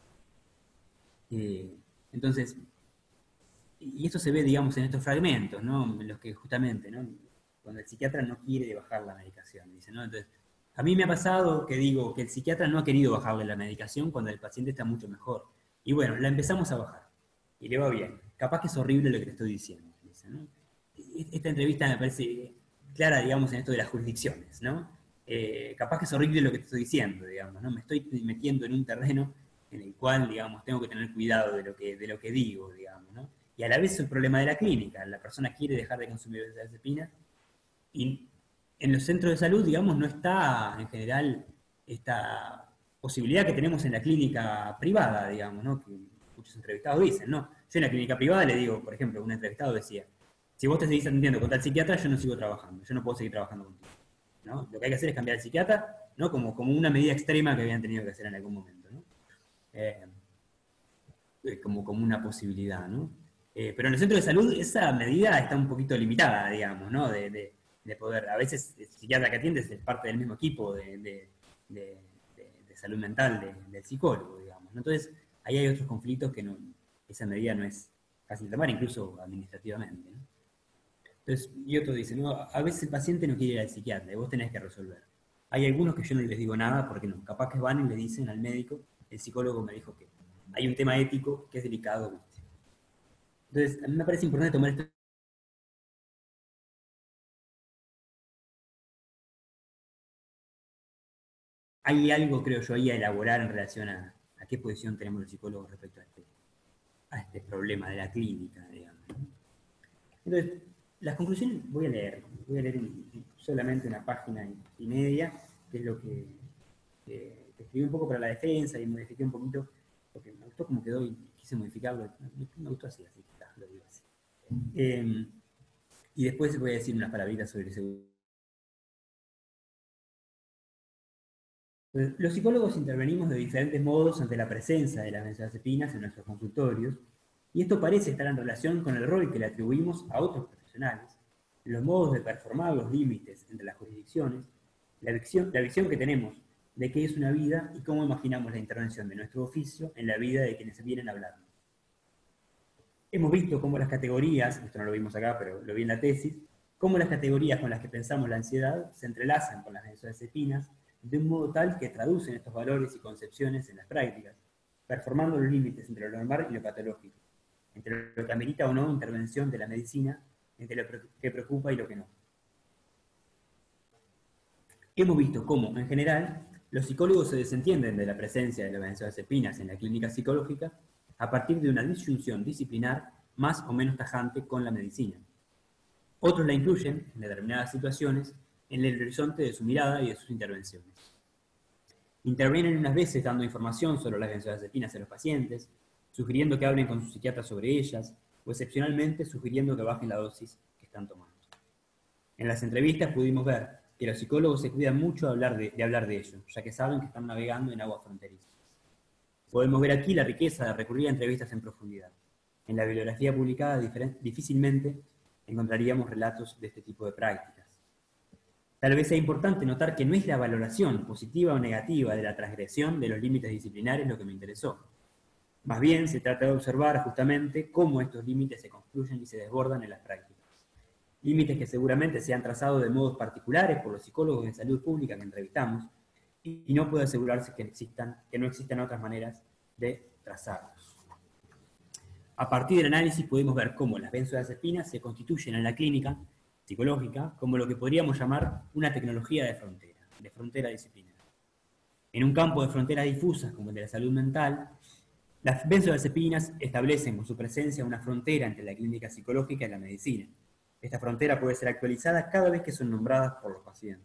S2: Entonces, y esto se ve, digamos, en estos fragmentos, ¿no? En los que justamente, ¿no? Cuando el psiquiatra no quiere bajar la medicación, dice, ¿no? Entonces, a mí me ha pasado que digo que el psiquiatra no ha querido bajarle la medicación cuando el paciente está mucho mejor. Y bueno, la empezamos a bajar. Y le va bien. Capaz que es horrible lo que te estoy diciendo, dice, ¿no? Esta entrevista me parece clara, digamos, en esto de las jurisdicciones, ¿no? Capaz que es horrible lo que te estoy diciendo, digamos, ¿no? Me estoy metiendo en un terreno en el cual, digamos, tengo que tener cuidado de lo que digo, digamos, ¿no? Y a la vez es el problema de la clínica. La persona quiere dejar de consumir benzodiazepinas y en los centros de salud, digamos, no está en general esta posibilidad que tenemos en la clínica privada, digamos, ¿no? Que muchos entrevistados dicen, ¿no? Yo en la clínica privada le digo, por ejemplo, un entrevistado decía, si vos te seguís atendiendo con tal psiquiatra, yo no sigo trabajando, yo no puedo seguir trabajando contigo, ¿no? Lo que hay que hacer es cambiar al psiquiatra, ¿no? Como una medida extrema que habían tenido que hacer en algún momento, ¿no? Como una posibilidad, ¿no? Pero en el centro de salud esa medida está un poquito limitada, digamos, ¿no? De poder, a veces el psiquiatra que atiende es parte del mismo equipo de salud mental del psicólogo, digamos, ¿no? Entonces, ahí hay otros conflictos que esa medida no es fácil de tomar, incluso administrativamente, ¿no? Entonces, y otro dice, no, a veces el paciente no quiere ir al psiquiatra y vos tenés que resolver. Hay algunos que yo no les digo nada porque no, capaz que van y le dicen al médico, el psicólogo me dijo que hay un tema ético que es delicado, ¿viste? Entonces, a mí me parece importante tomar esto. Hay algo, creo yo, ahí a elaborar en relación a qué posición tenemos los psicólogos respecto a este problema de la clínica, digamos. Entonces, las conclusiones voy a leer solamente una página y media, que es lo que escribí un poco para la defensa y modifiqué un poquito, porque me gustó cómo quedó y quise modificarlo. Me gustó así que está, lo digo así. Y después voy a decir unas palabritas sobre el segundo. Los psicólogos intervenimos de diferentes modos ante la presencia de las benzodiazepinas en nuestros consultorios, y esto parece estar en relación con el rol que le atribuimos a otros profesionales, los modos de performar los límites entre las jurisdicciones, la visión que tenemos de qué es una vida y cómo imaginamos la intervención de nuestro oficio en la vida de quienes vienen a hablarnos. Hemos visto cómo las categorías, esto no lo vimos acá, pero lo vi en la tesis, cómo las categorías con las que pensamos la ansiedad se entrelazan con las benzodiazepinas de un modo tal que traducen estos valores y concepciones en las prácticas, performando los límites entre lo normal y lo patológico, entre lo que amerita o no intervención de la medicina, entre lo que preocupa y lo que no. Hemos visto cómo, en general, los psicólogos se desentienden de la presencia de las benzodiazepinas en la clínica psicológica a partir de una disyunción disciplinar más o menos tajante con la medicina. Otros la incluyen, en determinadas situaciones, en el horizonte de su mirada y de sus intervenciones. Intervienen unas veces dando información sobre las benzodiazepinas a los pacientes, sugiriendo que hablen con su psiquiatra sobre ellas, o excepcionalmente sugiriendo que bajen la dosis que están tomando. En las entrevistas pudimos ver que los psicólogos se cuidan mucho de hablar de ello, ya que saben que están navegando en aguas fronterizas. Podemos ver aquí la riqueza de recurrir a entrevistas en profundidad. En la bibliografía publicada difícilmente encontraríamos relatos de este tipo de prácticas. Tal vez sea importante notar que no es la valoración positiva o negativa de la transgresión de los límites disciplinares lo que me interesó. Más bien se trata de observar justamente cómo estos límites se construyen y se desbordan en las prácticas. Límites que seguramente se han trazado de modos particulares por los psicólogos de salud pública que entrevistamos, y no puede asegurarse que no existan otras maneras de trazarlos. A partir del análisis podemos ver cómo las benzodiazepinas se constituyen en la clínica psicológica como lo que podríamos llamar una tecnología de frontera disciplinaria. En un campo de fronteras difusas como el de la salud mental, las benzodiazepinas establecen con su presencia una frontera entre la clínica psicológica y la medicina. Esta frontera puede ser actualizada cada vez que son nombradas por los pacientes.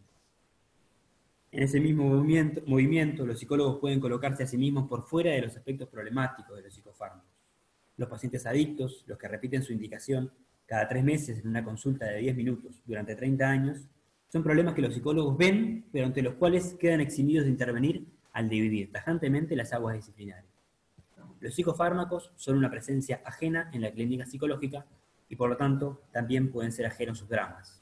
S2: En ese mismo movimiento, los psicólogos pueden colocarse a sí mismos por fuera de los aspectos problemáticos de los psicofármacos. Los pacientes adictos, los que repiten su indicación cada 3 meses en una consulta de 10 minutos durante 30 años, son problemas que los psicólogos ven, pero ante los cuales quedan eximidos de intervenir al dividir tajantemente las aguas disciplinarias. Los psicofármacos son una presencia ajena en la clínica psicológica y por lo tanto también pueden ser ajenos sus dramas.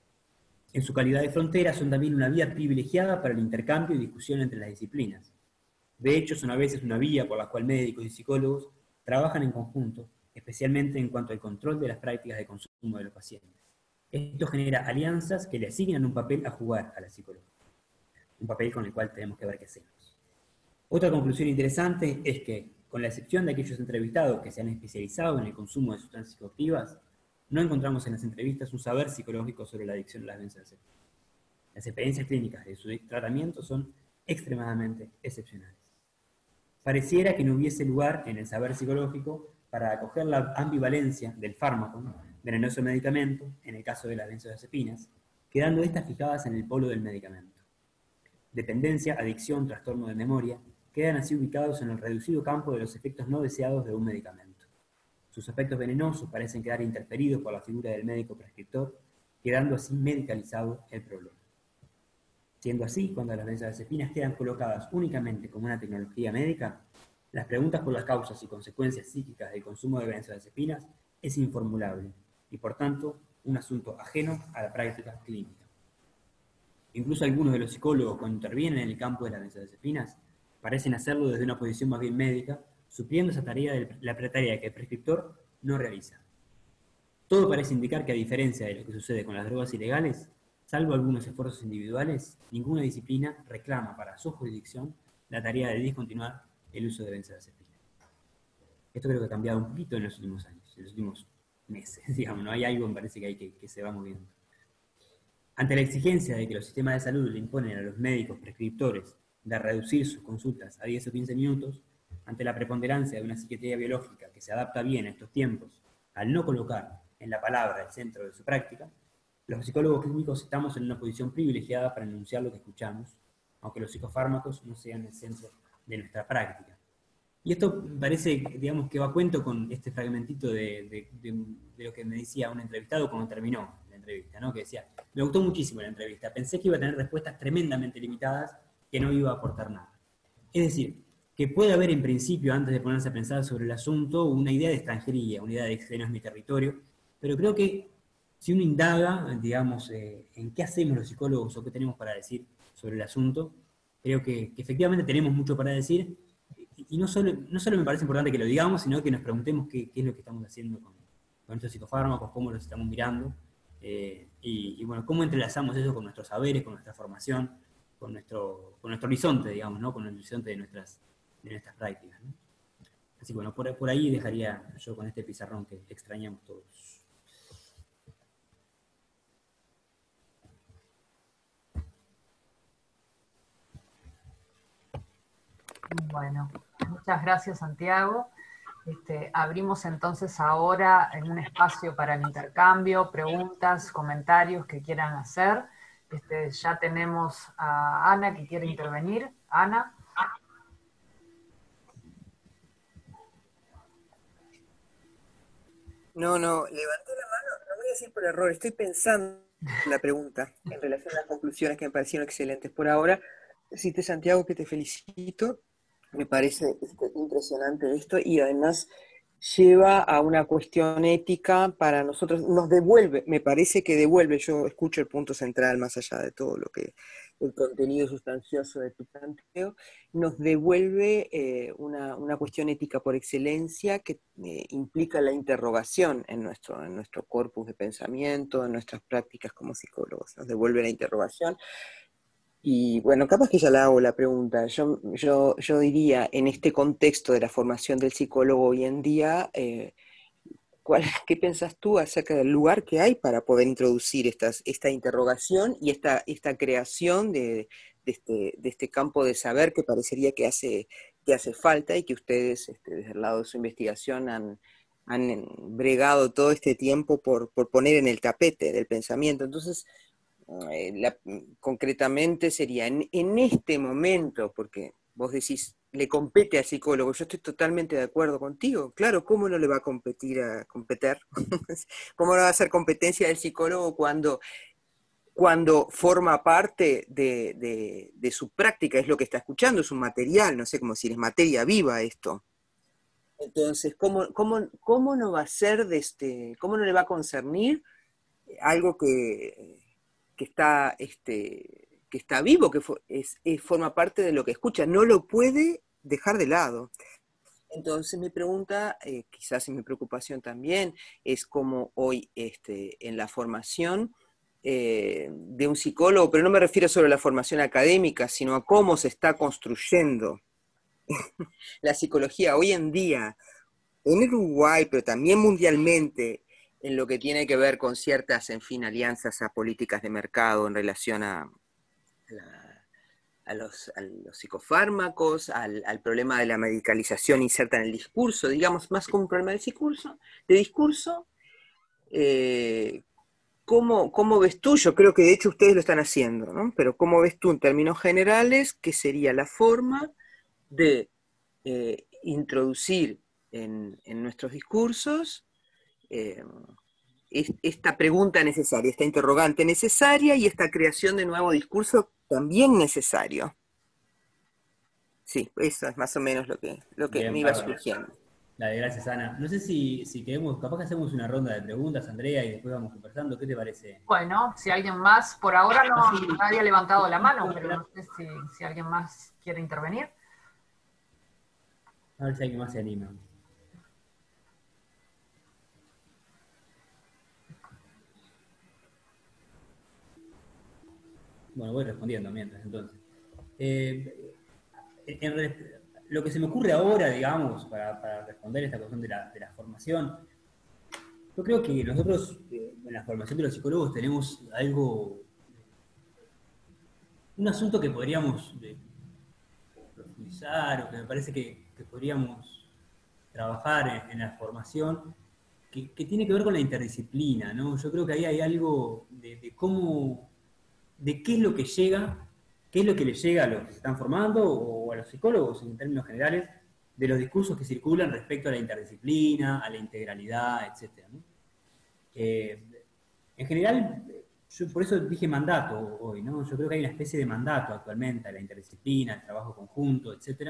S2: En su calidad de frontera son también una vía privilegiada para el intercambio y discusión entre las disciplinas. De hecho, son a veces una vía por la cual médicos y psicólogos trabajan en conjunto, especialmente en cuanto al control de las prácticas de consumo de los pacientes. Esto genera alianzas que le asignan un papel a jugar a la psicología, un papel con el cual tenemos que ver qué hacemos. Otra conclusión interesante es que, con la excepción de aquellos entrevistados que se han especializado en el consumo de sustancias psicoactivas, no encontramos en las entrevistas un saber psicológico sobre la adicción a las benzodiazepinas. Las experiencias clínicas de su tratamiento son extremadamente excepcionales. Pareciera que no hubiese lugar en el saber psicológico para acoger la ambivalencia del fármaco, venenoso medicamento, en el caso de las benzodiazepinas, quedando estas fijadas en el polo del medicamento. Dependencia, adicción, trastorno de memoria, quedan así ubicados en el reducido campo de los efectos no deseados de un medicamento. Sus efectos venenosos parecen quedar interferidos por la figura del médico prescriptor, quedando así medicalizado el problema. Siendo así, cuando las benzodiazepinas quedan colocadas únicamente como una tecnología médica, las preguntas por las causas y consecuencias psíquicas del consumo de benzodiazepinas es informulable y, por tanto, un asunto ajeno a la práctica clínica. Incluso algunos de los psicólogos, cuando intervienen en el campo de las benzodiazepinas, parecen hacerlo desde una posición más bien médica, supliendo esa tarea la tarea que el prescriptor no realiza. Todo parece indicar que, a diferencia de lo que sucede con las drogas ilegales, salvo algunos esfuerzos individuales, ninguna disciplina reclama para su jurisdicción la tarea de discontinuar el uso de benzodiazepinas. Esto creo que ha cambiado un poquito en los últimos años, en los últimos meses, digamos, ¿no? Hay algo, me parece que se va moviendo. Ante la exigencia de que los sistemas de salud le imponen a los médicos prescriptores de reducir sus consultas a 10 o 15 minutos, ante la preponderancia de una psiquiatría biológica que se adapta bien a estos tiempos, al no colocar en la palabra el centro de su práctica, los psicólogos clínicos estamos en una posición privilegiada para enunciar lo que escuchamos, aunque los psicofármacos no sean el centro de nuestra práctica. Y esto parece, digamos, que va a cuento con este fragmentito de lo que me decía un entrevistado cuando terminó la entrevista, ¿no? Que decía, me gustó muchísimo la entrevista, pensé que iba a tener respuestas tremendamente limitadas, que no iba a aportar nada. Es decir, que puede haber en principio, antes de ponerse a pensar sobre el asunto, una idea de extranjería, una idea de este no es mi territorio, pero creo que si uno indaga, digamos, en qué hacemos los psicólogos o qué tenemos para decir sobre el asunto, creo que efectivamente tenemos mucho para decir, y no solo me parece importante que lo digamos, sino que nos preguntemos qué es lo que estamos haciendo con estos psicofármacos, cómo los estamos mirando, y bueno, cómo entrelazamos eso con nuestros saberes, con nuestra formación, con nuestro horizonte, digamos, ¿no? Con el horizonte de nuestras prácticas, ¿no? Así que bueno, por ahí dejaría yo con este pizarrón que extrañamos todos.
S1: Bueno, muchas gracias, Santiago. Abrimos entonces ahora en un espacio para el intercambio, preguntas, comentarios que quieran hacer. Ya tenemos a Ana que quiere intervenir. Ana.
S3: No, levanté la mano, no voy a decir por error, estoy pensando en la pregunta en relación a las conclusiones que me parecieron excelentes por ahora. Decirte, Santiago, que te felicito, me parece impresionante esto y además lleva a una cuestión ética para nosotros, nos devuelve, me parece que devuelve, yo escucho el punto central más allá de todo lo que el contenido sustancioso de tu planteo, nos devuelve una cuestión ética por excelencia que implica la interrogación en nuestro corpus de pensamiento, en nuestras prácticas como psicólogos, nos devuelve la interrogación. Y bueno, capaz que ya la hago la pregunta. Yo diría, en este contexto de la formación del psicólogo hoy en día, ¿qué pensás tú acerca del lugar que hay para poder introducir esta interrogación y esta creación de este campo de saber que parecería que hace falta y que ustedes, desde el lado de su investigación, han bregado todo este tiempo por poner en el tapete del pensamiento? Entonces, concretamente sería en este momento, porque vos decís, le compete al psicólogo, yo estoy totalmente de acuerdo contigo, claro, ¿cómo no le va a competir? ¿Cómo no va a ser competencia del psicólogo cuando forma parte de su práctica, es lo que está escuchando, es un material, no sé cómo decir, es materia viva esto? Entonces, ¿cómo no va a ser cómo no le va a concernir algo que está vivo, que forma parte de lo que escucha, no lo puede dejar de lado? Entonces mi pregunta, quizás y mi preocupación también, es cómo hoy en la formación de un psicólogo, pero no me refiero solo a la formación académica, sino a cómo se está construyendo la psicología hoy en día, en Uruguay, pero también mundialmente, en lo que tiene que ver con ciertas, en fin, alianzas a políticas de mercado en relación a los psicofármacos, al problema de la medicalización inserta en el discurso, digamos, más como un problema de discurso. ¿Cómo ves tú? Yo creo que de hecho ustedes lo están haciendo, ¿no? Pero ¿cómo ves tú en términos generales qué sería la forma de introducir en nuestros discursos esta pregunta necesaria, esta interrogante necesaria y esta creación de nuevo discurso también necesario? Sí, eso es más o menos lo que
S2: Bien,
S3: me iba
S2: bárbaro.
S3: surgiendo.
S2: Dale, gracias, Ana. No sé si queremos, capaz que hacemos una ronda de preguntas, Andrea, y después vamos conversando. ¿Qué te parece?
S1: Bueno, si alguien más, por ahora
S2: Así,
S1: nadie ha levantado la mano, pero no sé si alguien más quiere intervenir.
S2: a ver si alguien más se anima. Bueno, voy respondiendo mientras, entonces. Lo que se me ocurre ahora, digamos, para responder esta cuestión de la formación, yo creo que nosotros en la formación de los psicólogos tenemos un asunto que podríamos profundizar o que me parece que podríamos trabajar en la formación, que tiene que ver con la interdisciplina, ¿no? Yo creo que ahí hay algo de cómo, de qué es lo que llega, qué es lo que le llega a los que se están formando o a los psicólogos en términos generales, de los discursos que circulan respecto a la interdisciplina, a la integralidad, etc., ¿no? En general, yo por eso dije mandato hoy, ¿no? Yo creo que hay una especie de mandato actualmente a la interdisciplina, al trabajo conjunto, etc.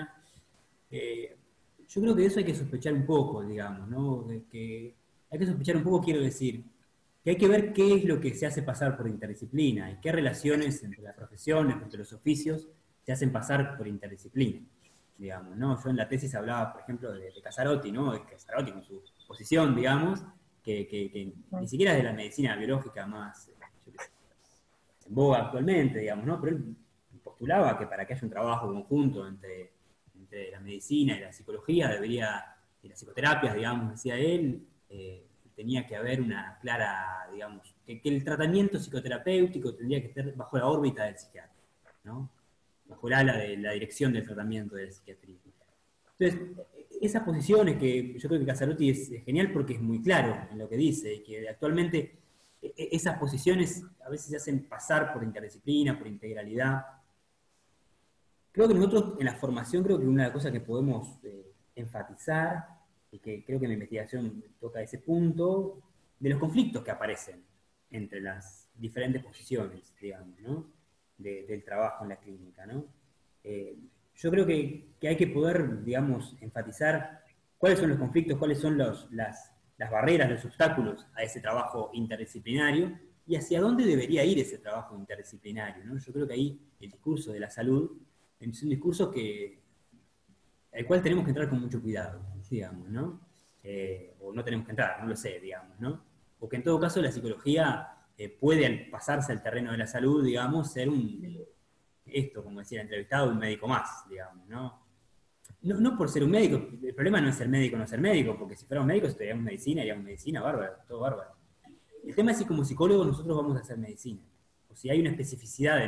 S2: Yo creo que de eso hay que sospechar un poco, digamos, ¿no? De que hay que sospechar un poco, quiero decir, que hay que ver qué es lo que se hace pasar por interdisciplina y qué relaciones entre las profesiones, entre los oficios, se hacen pasar por interdisciplina, digamos, ¿no? Yo en la tesis hablaba, por ejemplo, de Casarotti, ¿no? De Casarotti con su posición, digamos, que ni siquiera es de la medicina biológica más, yo qué sé, en boga actualmente, digamos, ¿no? Pero él postulaba que para que haya un trabajo conjunto entre la medicina y la psicología y las psicoterapias, digamos, decía él, tenía que haber una clara, digamos, que el tratamiento psicoterapéutico tendría que estar bajo la órbita del psiquiatra, ¿no? Bajo el ala de la dirección del tratamiento de la psiquiatría. Entonces, esas posiciones que yo creo que Casarotti es genial porque es muy claro en lo que dice, y que actualmente esas posiciones a veces se hacen pasar por interdisciplina, por integralidad. Creo que nosotros en la formación, creo que una de las cosas que podemos enfatizar, y que creo que la investigación toca ese punto, de los conflictos que aparecen entre las diferentes posiciones, digamos, ¿no? Del trabajo en la clínica, ¿no? Yo creo que hay que poder, digamos, enfatizar cuáles son los conflictos, cuáles son las barreras, los obstáculos a ese trabajo interdisciplinario y hacia dónde debería ir ese trabajo interdisciplinario, ¿no? Yo creo que ahí el discurso de la salud es un discurso al cual tenemos que entrar con mucho cuidado, digamos, ¿no? O no tenemos que entrar, no lo sé, digamos, ¿no? O que en todo caso la psicología puede, al pasarse al terreno de la salud, digamos, ser esto, como decía el entrevistado, un médico más, digamos, ¿no? No por ser un médico, el problema no es ser médico o no ser médico, porque si fuéramos médicos estudiaríamos medicina, haríamos medicina, bárbaro, todo bárbaro. El tema es si como psicólogos nosotros vamos a hacer medicina, o si hay una especificidad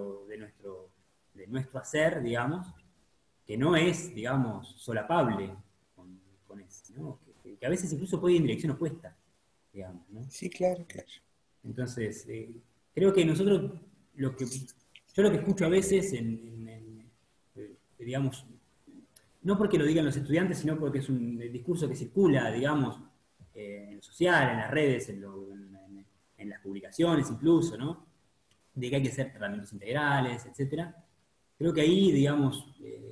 S2: de nuestro hacer, digamos, que no es, digamos, solapable con eso, ¿no? Que a veces incluso puede ir en dirección opuesta, digamos, ¿no?
S3: Sí, claro, claro.
S2: Entonces, creo que nosotros, yo lo que escucho a veces, digamos, no porque lo digan los estudiantes, sino porque es un discurso que circula, digamos, en lo social, en las redes, en las publicaciones incluso, ¿no? De que hay que hacer tratamientos integrales, etc. Creo que ahí, digamos,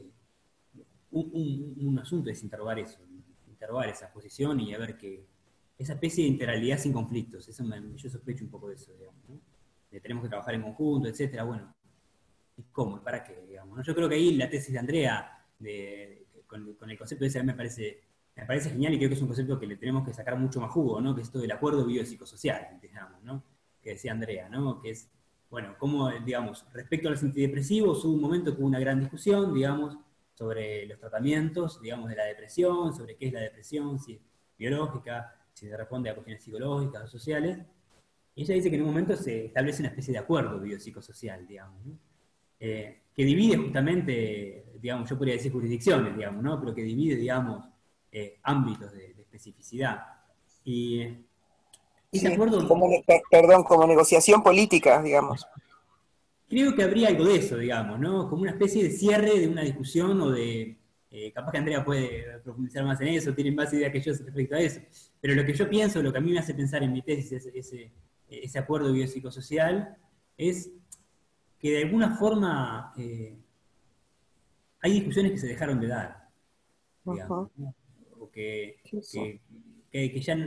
S2: un asunto es interrogar eso, interrogar esa posición y a ver que esa especie de integralidad sin conflictos, yo sospecho un poco de eso, digamos, ¿no? Tenemos que trabajar en conjunto, etcétera, bueno, ¿y cómo? ¿Para qué? Digamos, ¿no? Yo creo que ahí la tesis de Andrea, con el concepto ese, me parece genial y creo que es un concepto que le tenemos que sacar mucho más jugo, ¿no? Que es esto del acuerdo biopsicosocial, digamos, ¿no? Que decía Andrea, ¿no? Que es, bueno, como, digamos, respecto a los antidepresivos, hubo un momento que hubo una gran discusión, digamos, sobre los tratamientos, digamos, de la depresión, sobre qué es la depresión, si es biológica, si se responde a cuestiones psicológicas o sociales. Y ella dice que en un momento se establece una especie de acuerdo biopsicosocial, digamos, ¿no? Que divide justamente, digamos, yo podría decir jurisdicciones, digamos, ¿no? Pero que divide, digamos, ámbitos de especificidad. Y ese
S3: Sí,
S2: acuerdo,
S3: perdón, como negociación política, digamos.
S2: creo que habría algo de eso, digamos, ¿no? Como una especie de cierre de una discusión o de, capaz que Andrea puede profundizar más en eso, tiene más ideas que yo respecto a eso, pero lo que yo pienso, lo que a mí me hace pensar en mi tesis, ese acuerdo biopsicosocial, es que de alguna forma hay discusiones que se dejaron de dar, digamos, ¿no? O que ya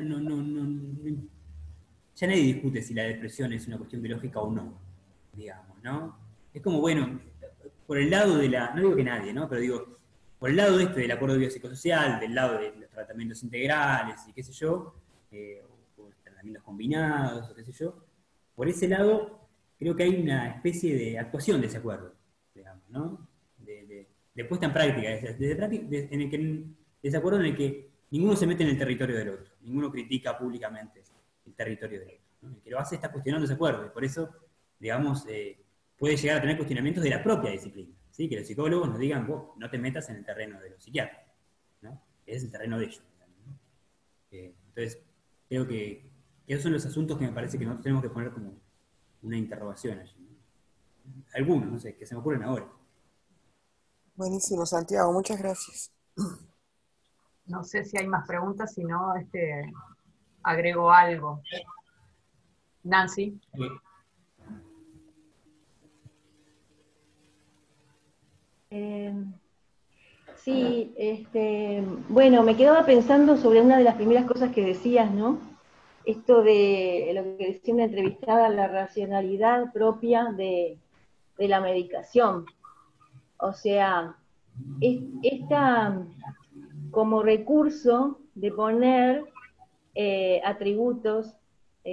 S2: ya nadie discute si la depresión es una cuestión biológica o no, digamos, ¿no? Es como, bueno, por el lado de no digo que nadie, ¿no? Pero digo, por el lado del acuerdo biopsicosocial, del lado de los tratamientos integrales y qué sé yo, o tratamientos combinados o qué sé yo, por ese lado creo que hay una especie de actuación de ese acuerdo, digamos, ¿no? De puesta en práctica, de ese acuerdo en el que ninguno se mete en el territorio del otro, ninguno critica públicamente el territorio del otro, ¿no? El que lo hace está cuestionando ese acuerdo, y por eso, digamos, puede llegar a tener cuestionamientos de la propia disciplina, ¿sí? Que los psicólogos nos digan, vos no te metas en el terreno de los psiquiatras, ¿no? Es el terreno de ellos, digamos, ¿no? Entonces, creo que esos son los asuntos que me parece que nosotros tenemos que poner como una interrogación allí, ¿no? Algunos, no sé, que se me ocurren ahora.
S3: Buenísimo, Santiago, muchas gracias.
S1: No sé si hay más preguntas, si no, agrego algo. Nancy.
S4: Sí, bueno, me quedaba pensando sobre una de las primeras cosas que decías, ¿no? Esto de lo que decía una entrevistada, la racionalidad propia de la medicación. O sea, esta como recurso de poner atributos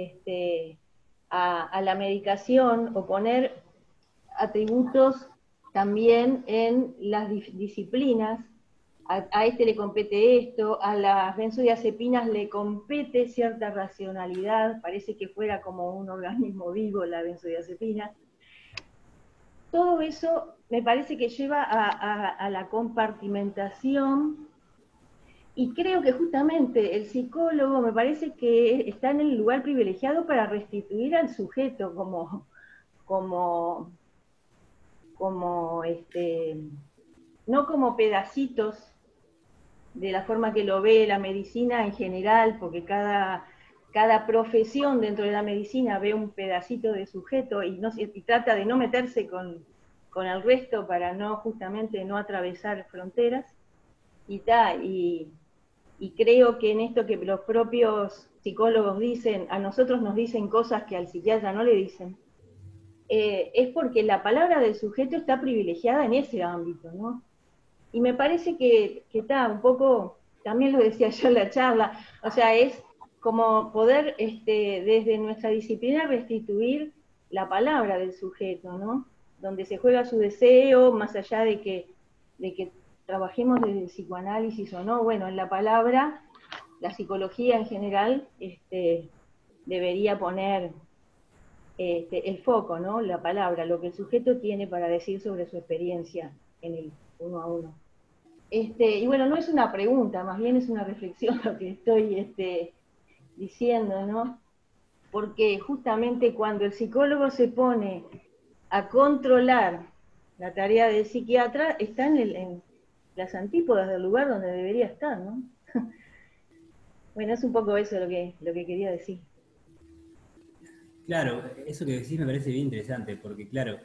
S4: a la medicación o poner atributos también en las disciplinas. A este le compete esto, a las benzodiazepinas le compete cierta racionalidad, parece que fuera como un organismo vivo la benzodiazepina. Todo eso me parece que lleva a la compartimentación, y creo que justamente el psicólogo me parece que está en el lugar privilegiado para restituir al sujeto como no como pedacitos de la forma que lo ve la medicina en general, porque cada profesión dentro de la medicina ve un pedacito de sujeto y trata de no meterse con el resto para no justamente no atravesar fronteras, y creo que en esto que los propios psicólogos dicen, a nosotros nos dicen cosas que al psiquiatra no le dicen, es porque la palabra del sujeto está privilegiada en ese ámbito, ¿no? Y me parece que está un poco, también lo decía yo en la charla, o sea, es como poder desde nuestra disciplina restituir la palabra del sujeto, ¿no? Donde se juega su deseo, más allá de que trabajemos desde el psicoanálisis o no, bueno, en la palabra, la psicología en general debería poner el foco, ¿no? La palabra, lo que el sujeto tiene para decir sobre su experiencia en el uno a uno. Y bueno, no es una pregunta, más bien es una reflexión lo que estoy diciendo, ¿no? Porque justamente cuando el psicólogo se pone a controlar la tarea del psiquiatra, está en las antípodas del lugar donde debería estar, ¿no? Bueno, es un poco eso lo que quería decir.
S2: Claro, eso que decís me parece bien interesante, porque claro,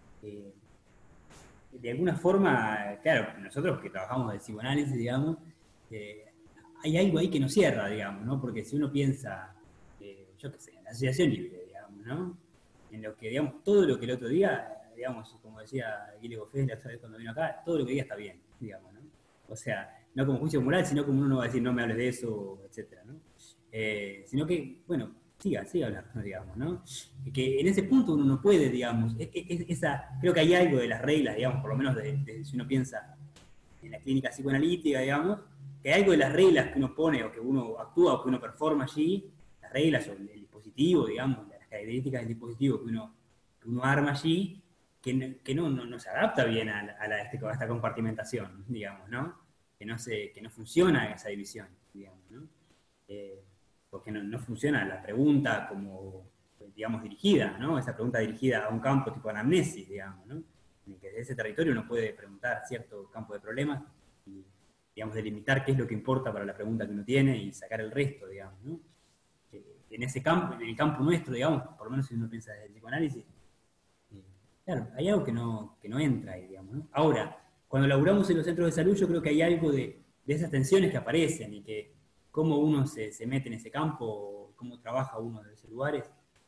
S2: de alguna forma, claro, nosotros que trabajamos de psicoanálisis, digamos, hay algo ahí que nos cierra, digamos, ¿no? Porque si uno piensa, yo qué sé, en la asociación libre, digamos, ¿no? En lo que, digamos, todo lo que el otro día, digamos, como decía Guilherme Goffés la otra vez cuando vino acá, todo lo que diga está bien, digamos, ¿no? O sea, no como juicio moral, sino como uno no va a decir, no me hables de eso, etcétera, ¿no? Sino que, bueno, siga hablando, digamos, ¿no? Que en ese punto uno no puede, digamos, creo que hay algo de las reglas, digamos, por lo menos si uno piensa en la clínica psicoanalítica, digamos, que hay algo de las reglas que uno pone o que uno actúa o que uno performa allí, las reglas o el dispositivo, digamos, las características del dispositivo que uno arma allí, que no se adapta bien a esta compartimentación, digamos, ¿no? Que no funciona esa división, digamos, ¿no? Porque no funciona la pregunta como, digamos, dirigida, ¿no? Esa pregunta dirigida a un campo tipo anamnesis, digamos, ¿no? En que de ese territorio uno puede preguntar cierto campo de problemas y, digamos, delimitar qué es lo que importa para la pregunta que uno tiene y sacar el resto, digamos, ¿no? En ese campo, en el campo nuestro, digamos, por lo menos si uno piensa desde el psicoanálisis, claro, hay algo que no entra ahí, digamos, ¿no? Ahora, cuando laburamos en los centros de salud, yo creo que hay algo de esas tensiones que aparecen y que cómo uno se mete en ese campo, cómo trabaja uno en esos lugares,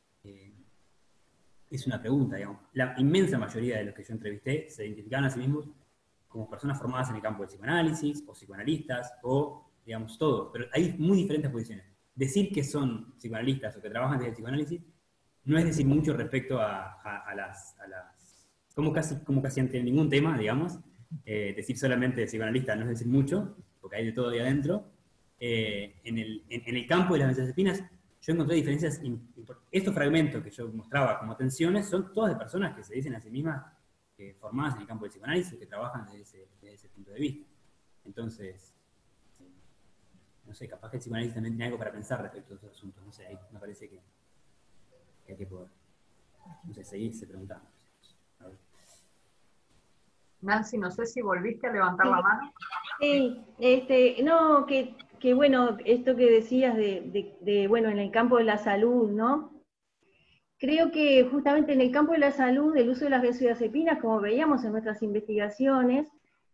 S2: es una pregunta, digamos. La inmensa mayoría de los que yo entrevisté se identificaban a sí mismos como personas formadas en el campo del psicoanálisis, o psicoanalistas, o, digamos, todo. Pero hay muy diferentes posiciones. Decir que son psicoanalistas o que trabajan desde el psicoanálisis no es decir mucho respecto a las como casi ante ningún tema, digamos. Decir solamente psicoanalista no es decir mucho, porque hay de todo ahí adentro. En el campo de las benzodiazepinas, yo encontré diferencias. Estos fragmentos que yo mostraba como tensiones son todas de personas que se dicen a sí mismas formadas en el campo del psicoanálisis, que trabajan desde ese punto de vista. Entonces, no sé, capaz que el psicoanálisis también tiene algo para pensar respecto a esos asuntos, no sé, ahí me parece que hay que poder, no sé, seguirse preguntando. A ver.
S1: Nancy, no sé si volviste a levantar la mano.
S4: Sí, no, que bueno, esto que decías bueno, en el campo de la salud, ¿no? Creo que justamente en el campo de la salud, el uso de las benzodiazepinas, como veíamos en nuestras investigaciones,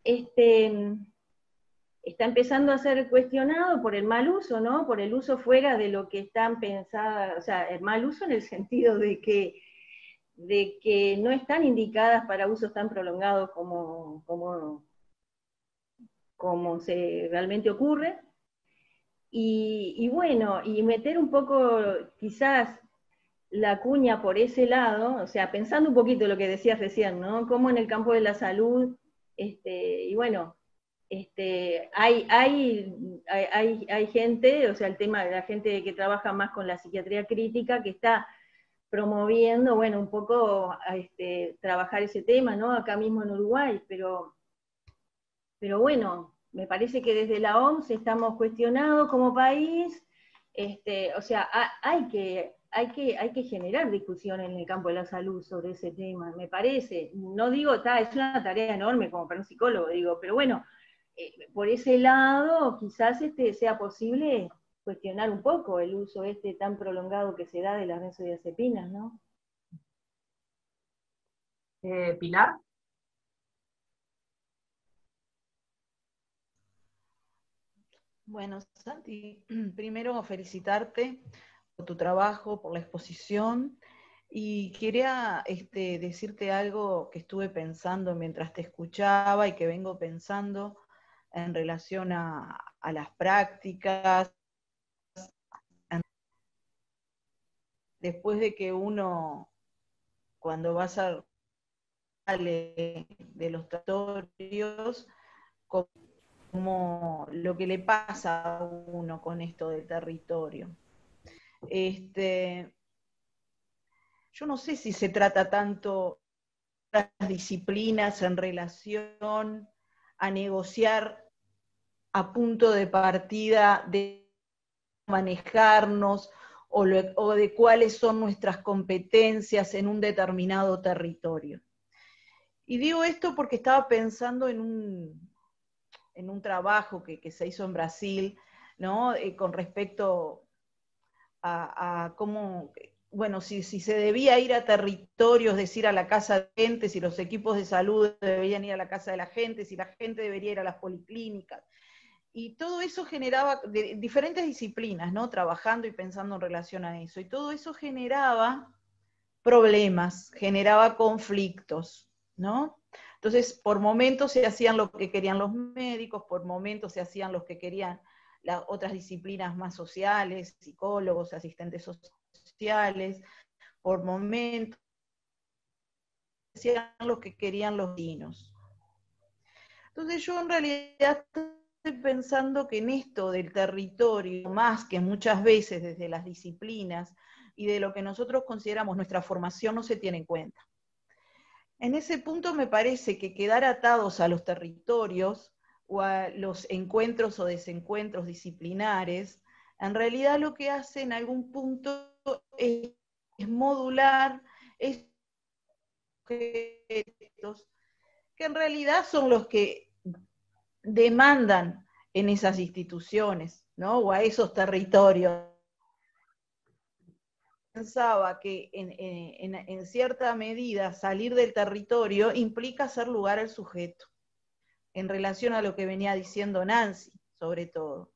S4: está empezando a ser cuestionado por el mal uso, ¿no? Por el uso fuera de lo que están pensadas, o sea, el mal uso en el sentido de que no están indicadas para usos tan prolongados como se realmente ocurre. Y bueno, y meter un poco quizás la cuña por ese lado, o sea, pensando un poquito lo que decías recién, ¿no? Cómo en el campo de la salud, y bueno, hay gente, o sea, el tema de la gente que trabaja más con la psiquiatría crítica, que está promoviendo, bueno, un poco trabajar ese tema, ¿no? Acá mismo en Uruguay, pero bueno, me parece que desde la OMS estamos cuestionados como país, o sea, hay que generar discusión en el campo de la salud sobre ese tema, me parece. No digo, es una tarea enorme como para un psicólogo, digo, pero bueno, por ese lado quizás sea posible cuestionar un poco el uso tan prolongado que se da de las benzodiazepinas, ¿no?
S1: Pilar.
S5: Bueno, Santi, primero felicitarte por tu trabajo, por la exposición, y quería decirte algo que estuve pensando mientras te escuchaba y que vengo pensando en relación a las prácticas. Después de que uno, cuando va a salir de los territorios, como lo que le pasa a uno con esto del territorio. Yo no sé si se trata tanto de las disciplinas en relación a negociar a punto de partida de manejarnos o de cuáles son nuestras competencias en un determinado territorio. Y digo esto porque estaba pensando en un trabajo que se hizo en Brasil, ¿no? Con respecto a cómo, bueno, si se debía ir a territorios, decir a la casa de gente, si los equipos de salud debían ir a la casa de la gente, si la gente debería ir a las policlínicas. Y todo eso generaba diferentes disciplinas, ¿no? Trabajando y pensando en relación a eso. Y todo eso generaba problemas, generaba conflictos, ¿no? Entonces, por momentos se hacían lo que querían los médicos, por momentos se hacían lo que querían las otras disciplinas más sociales, psicólogos, asistentes sociales, por momentos se hacían lo que querían los vecinos. Entonces yo en realidad estoy pensando que en esto del territorio, más que muchas veces desde las disciplinas y de lo que nosotros consideramos nuestra formación, no se tiene en cuenta. En ese punto me parece que quedar atados a los territorios o a los encuentros o desencuentros disciplinares, en realidad lo que hace en algún punto es modular estos objetos que en realidad son los que demandan en esas instituciones, ¿no? O a esos territorios. Pensaba que en cierta medida salir del territorio implica hacer lugar al sujeto, en relación a lo que venía diciendo Nancy, sobre todo.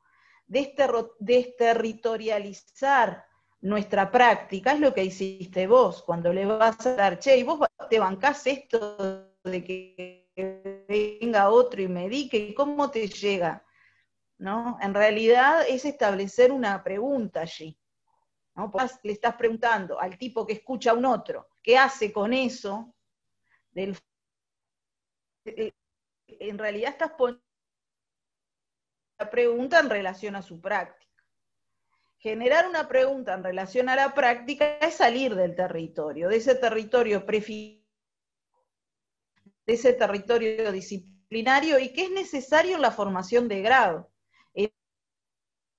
S5: Desterritorializar nuestra práctica es lo que hiciste vos, cuando le vas a dar, che, y vos te bancás esto de que venga otro y me diga, ¿cómo te llega? ¿No? En realidad es establecer una pregunta allí, ¿no? Le estás preguntando al tipo que escucha a un otro, ¿qué hace con eso? En realidad estás poniendo la pregunta en relación a su práctica. Generar una pregunta en relación a la práctica es salir del territorio, de ese territorio de ese territorio disciplinario y que es necesario en la formación de grado.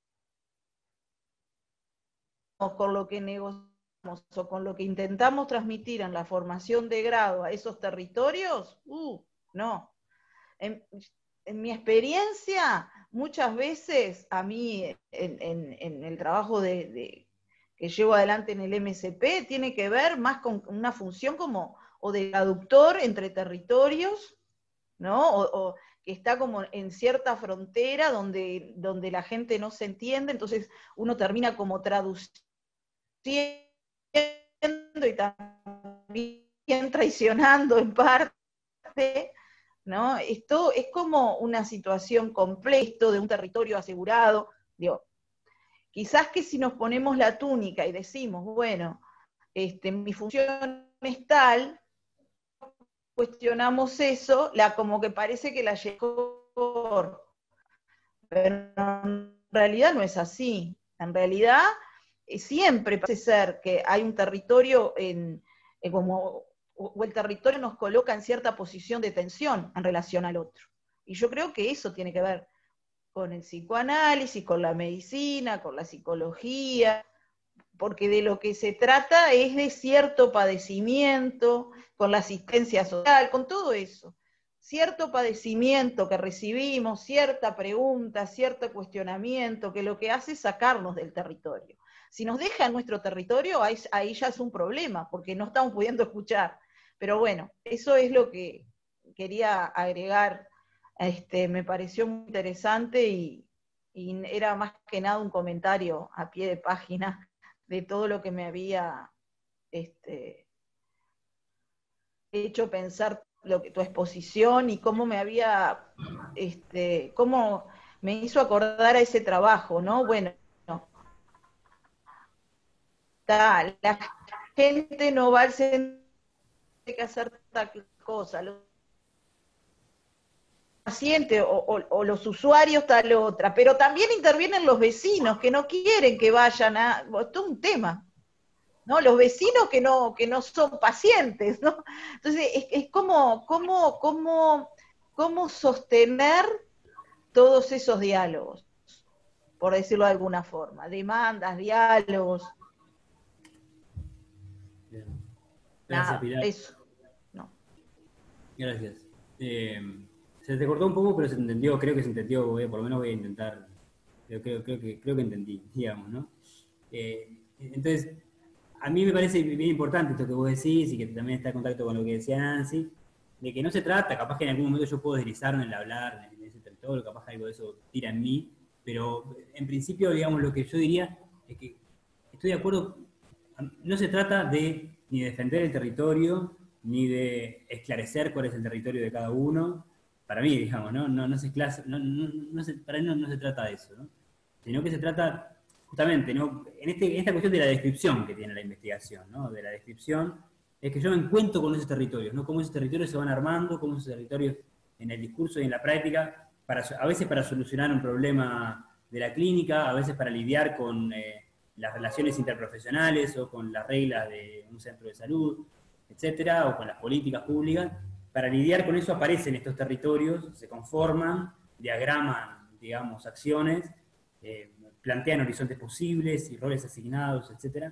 S5: con lo que negociamos o con lo que intentamos transmitir en la formación de grado a esos territorios, no. En mi experiencia, muchas veces a mí en el trabajo que llevo adelante en el MSP tiene que ver más con una función como o de traductor entre territorios, ¿no? O que está como en cierta frontera donde la gente no se entiende, entonces uno termina como traduciendo y también traicionando en parte, ¿no? Esto es como una situación compleja de un territorio asegurado. Digo, quizás que si nos ponemos la túnica y decimos, bueno, mi función es tal, cuestionamos eso, como que parece que la llegó, pero en realidad no es así. En realidad siempre parece ser que hay un territorio o el territorio nos coloca en cierta posición de tensión en relación al otro. Y yo creo que eso tiene que ver con el psicoanálisis, con la medicina, con la psicología, porque de lo que se trata es de cierto padecimiento, con la asistencia social, con todo eso. Cierto padecimiento que recibimos, cierta pregunta, cierto cuestionamiento, que lo que hace es sacarnos del territorio. Si nos deja en nuestro territorio, ahí ya es un problema, porque no estamos pudiendo escuchar. Pero bueno, eso es lo que quería agregar. Me pareció muy interesante y era más que nada un comentario a pie de página de todo lo que me había hecho pensar tu exposición y cómo me había, cómo me hizo acordar a ese trabajo, ¿no? Bueno, la gente no va al centro, hay que hacer tal cosa, los pacientes o los usuarios tal otra, pero también intervienen los vecinos que no quieren que vayan esto es un tema, ¿no? Los vecinos que no son pacientes, ¿no? Entonces, es cómo sostener todos esos diálogos, por decirlo de alguna forma, demandas, diálogos.
S2: Bien. Gracias,
S5: Nada,
S2: Pilar.
S5: eso. No.
S2: Gracias. Se te cortó un poco, pero se entendió, creo que se entendió, por lo menos voy a intentar, creo que entendí, digamos, ¿no? Entonces, a mí me parece bien importante esto que vos decís y que también está en contacto con lo que decía Nancy, de que no se trata, capaz que en algún momento yo puedo deslizarme en el hablar en ese territorio, capaz que algo de eso tira en mí, pero en principio, digamos, lo que yo diría es que estoy de acuerdo, no se trata de ni de defender el territorio, ni de esclarecer cuál es el territorio de cada uno, para mí, digamos, ¿no? Para mí no se trata de eso, ¿no? Sino que se trata justamente, ¿no? En esta cuestión de la descripción que tiene la investigación, ¿no? De la descripción, es que yo me encuentro con esos territorios, ¿no? Cómo esos territorios se van armando, cómo esos territorios en el discurso y en la práctica, a veces para solucionar un problema de la clínica, a veces para lidiar con las relaciones interprofesionales o con las reglas de un centro de salud, etcétera, o con las políticas públicas. Para lidiar con eso aparecen estos territorios, se conforman, diagraman, digamos, acciones, plantean horizontes posibles y roles asignados, etc.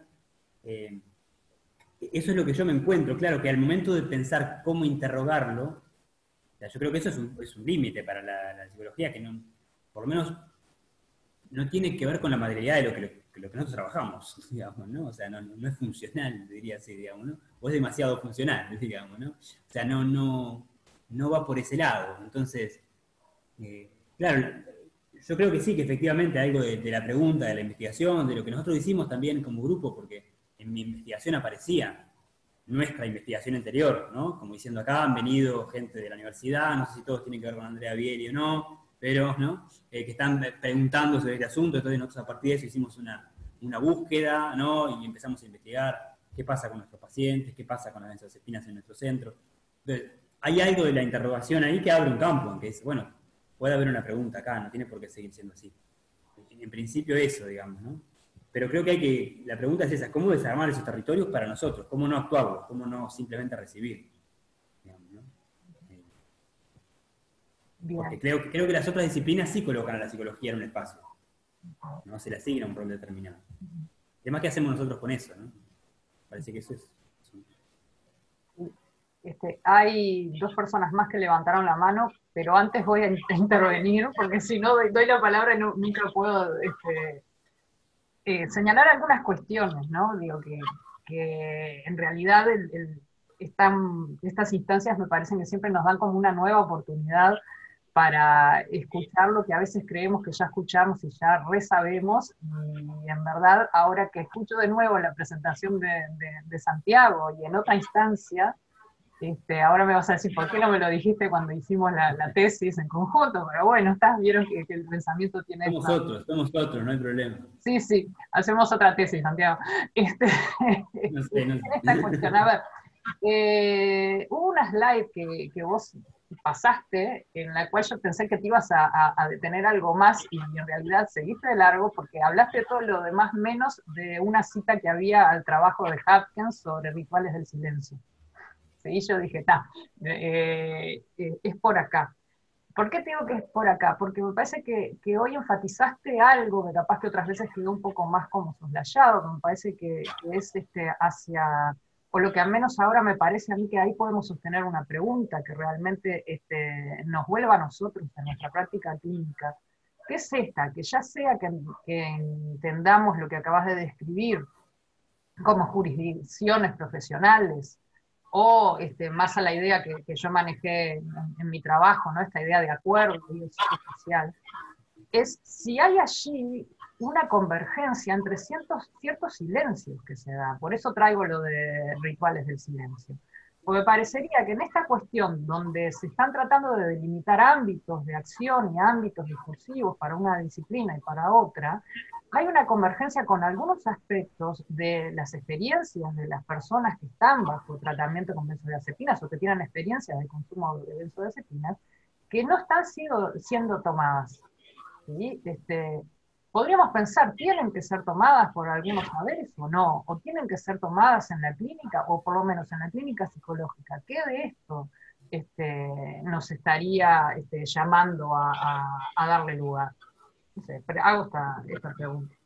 S2: Eso es lo que yo me encuentro. Claro que al momento de pensar cómo interrogarlo, o sea, yo creo que eso es un límite para la psicología, que no, por lo menos no tiene que ver con la materialidad de lo que nosotros trabajamos, digamos, ¿no? O sea, no es funcional, diría así, digamos, ¿no? O es demasiado funcional, digamos, ¿no? O sea, no va por ese lado. Entonces, claro, yo creo que sí, que efectivamente algo de la pregunta, de la investigación, de lo que nosotros hicimos también como grupo, porque en mi investigación aparecía nuestra investigación anterior, ¿no? Como diciendo, acá han venido gente de la universidad, no sé si todos tienen que ver con Andrea Bieli o no, pero, ¿no? Que están preguntando sobre este asunto, entonces nosotros a partir de eso hicimos una búsqueda, ¿no? Y empezamos a investigar qué pasa con nuestros pacientes, qué pasa con las benzodiazepinas en nuestro centro. Entonces, hay algo de la interrogación ahí que abre un campo, en que es, bueno, puede haber una pregunta acá, no tiene por qué seguir siendo así. En principio eso, digamos, ¿no? Pero creo que la pregunta es esa, ¿cómo desarmar esos territorios para nosotros? ¿Cómo no actuarlos? ¿Cómo no simplemente recibir? Digamos, ¿no? Porque creo que las otras disciplinas sí colocan a la psicología en un espacio, ¿no? Se le asigna un rol determinado. Además, ¿qué hacemos nosotros con eso, no? Parece que eso es...
S1: Hay dos personas más que levantaron la mano, pero antes voy a intervenir, porque si no doy la palabra y nunca puedo señalar algunas cuestiones, ¿no? Digo que en realidad estas instancias me parecen que siempre nos dan como una nueva oportunidad para escuchar lo que a veces creemos que ya escuchamos y ya resabemos, y en verdad ahora que escucho de nuevo la presentación de Santiago y en otra instancia, ahora me vas a decir, ¿por qué no me lo dijiste cuando hicimos la tesis en conjunto? Pero bueno, vieron que el pensamiento tiene...
S2: Somos otros, no hay problema.
S1: Sí, sí, hacemos otra tesis, Santiago.
S2: No sé.
S1: Esta cuestión, a ver, hubo una slide que vos pasaste, en la cual yo pensé que te ibas a detener algo más, y en realidad seguiste de largo, porque hablaste de todo lo demás menos de una cita que había al trabajo de Hopkins sobre rituales del silencio. Y yo dije, es por acá. ¿Por qué te digo que es por acá? Porque me parece que hoy enfatizaste algo que capaz que otras veces quedó un poco más como soslayado, que me parece que es hacia, o lo que al menos ahora me parece a mí que ahí podemos sostener una pregunta que realmente nos vuelva a nosotros en nuestra práctica clínica. ¿Qué es esta? Que ya sea que entendamos lo que acabas de describir como jurisdicciones profesionales, o más a la idea que yo manejé en mi trabajo, ¿no? Esta idea de acuerdo y social, es si hay allí una convergencia entre ciertos silencios que se dan. Por eso traigo lo de rituales del silencio. Porque parecería que en esta cuestión, donde se están tratando de delimitar ámbitos de acción y ámbitos discursivos para una disciplina y para otra, hay una convergencia con algunos aspectos de las experiencias de las personas que están bajo tratamiento con benzodiazepinas o que tienen experiencia de consumo de benzodiazepinas, que no están siendo tomadas. ¿Sí? Podríamos pensar, ¿tienen que ser tomadas por algunos saberes o no? ¿O tienen que ser tomadas en la clínica, o por lo menos en la clínica psicológica? ¿Qué de esto nos estaría llamando a darle lugar? No sé, pero hago esta pregunta.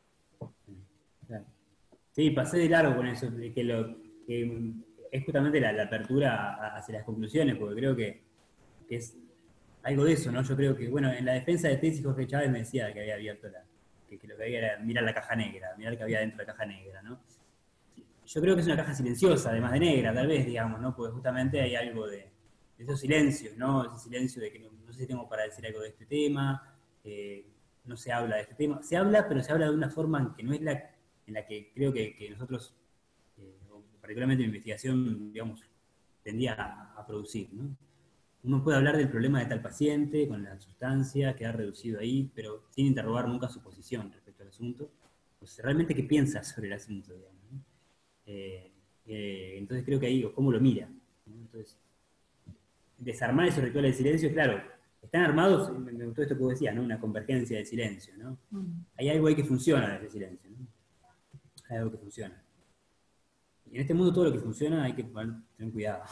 S2: Sí, pasé de largo con eso, que es justamente la apertura hacia las conclusiones, porque creo que es algo de eso, ¿no? Yo creo que, bueno, en la defensa de tesis Jorge Chávez me decía que había abierto que lo que había era mirar la caja negra, mirar que había dentro de la caja negra, ¿no? Yo creo que es una caja silenciosa, además de negra, tal vez, digamos, ¿no? Porque justamente hay algo de esos silencios, ¿no? Ese silencio de que no sé si tengo para decir algo de este tema, no se habla de este tema. Se habla, pero se habla de una forma que no es en la que creo que nosotros, particularmente en investigación, digamos, tendía a producir, ¿no? Uno puede hablar del problema de tal paciente con la sustancia, quedar reducido ahí, pero sin interrogar nunca su posición respecto al asunto. Pues realmente qué piensa sobre el asunto, digamos, ¿no? Entonces creo que ahí, o cómo lo mira, ¿no? Entonces, desarmar esos rituales de silencio, claro, están armados, me gustó esto que vos decías, ¿no? Una convergencia de silencio, ¿no? Hay algo ahí que funciona desde el silencio, ¿no? Hay algo que funciona. Y en este mundo todo lo que funciona hay que tener cuidado.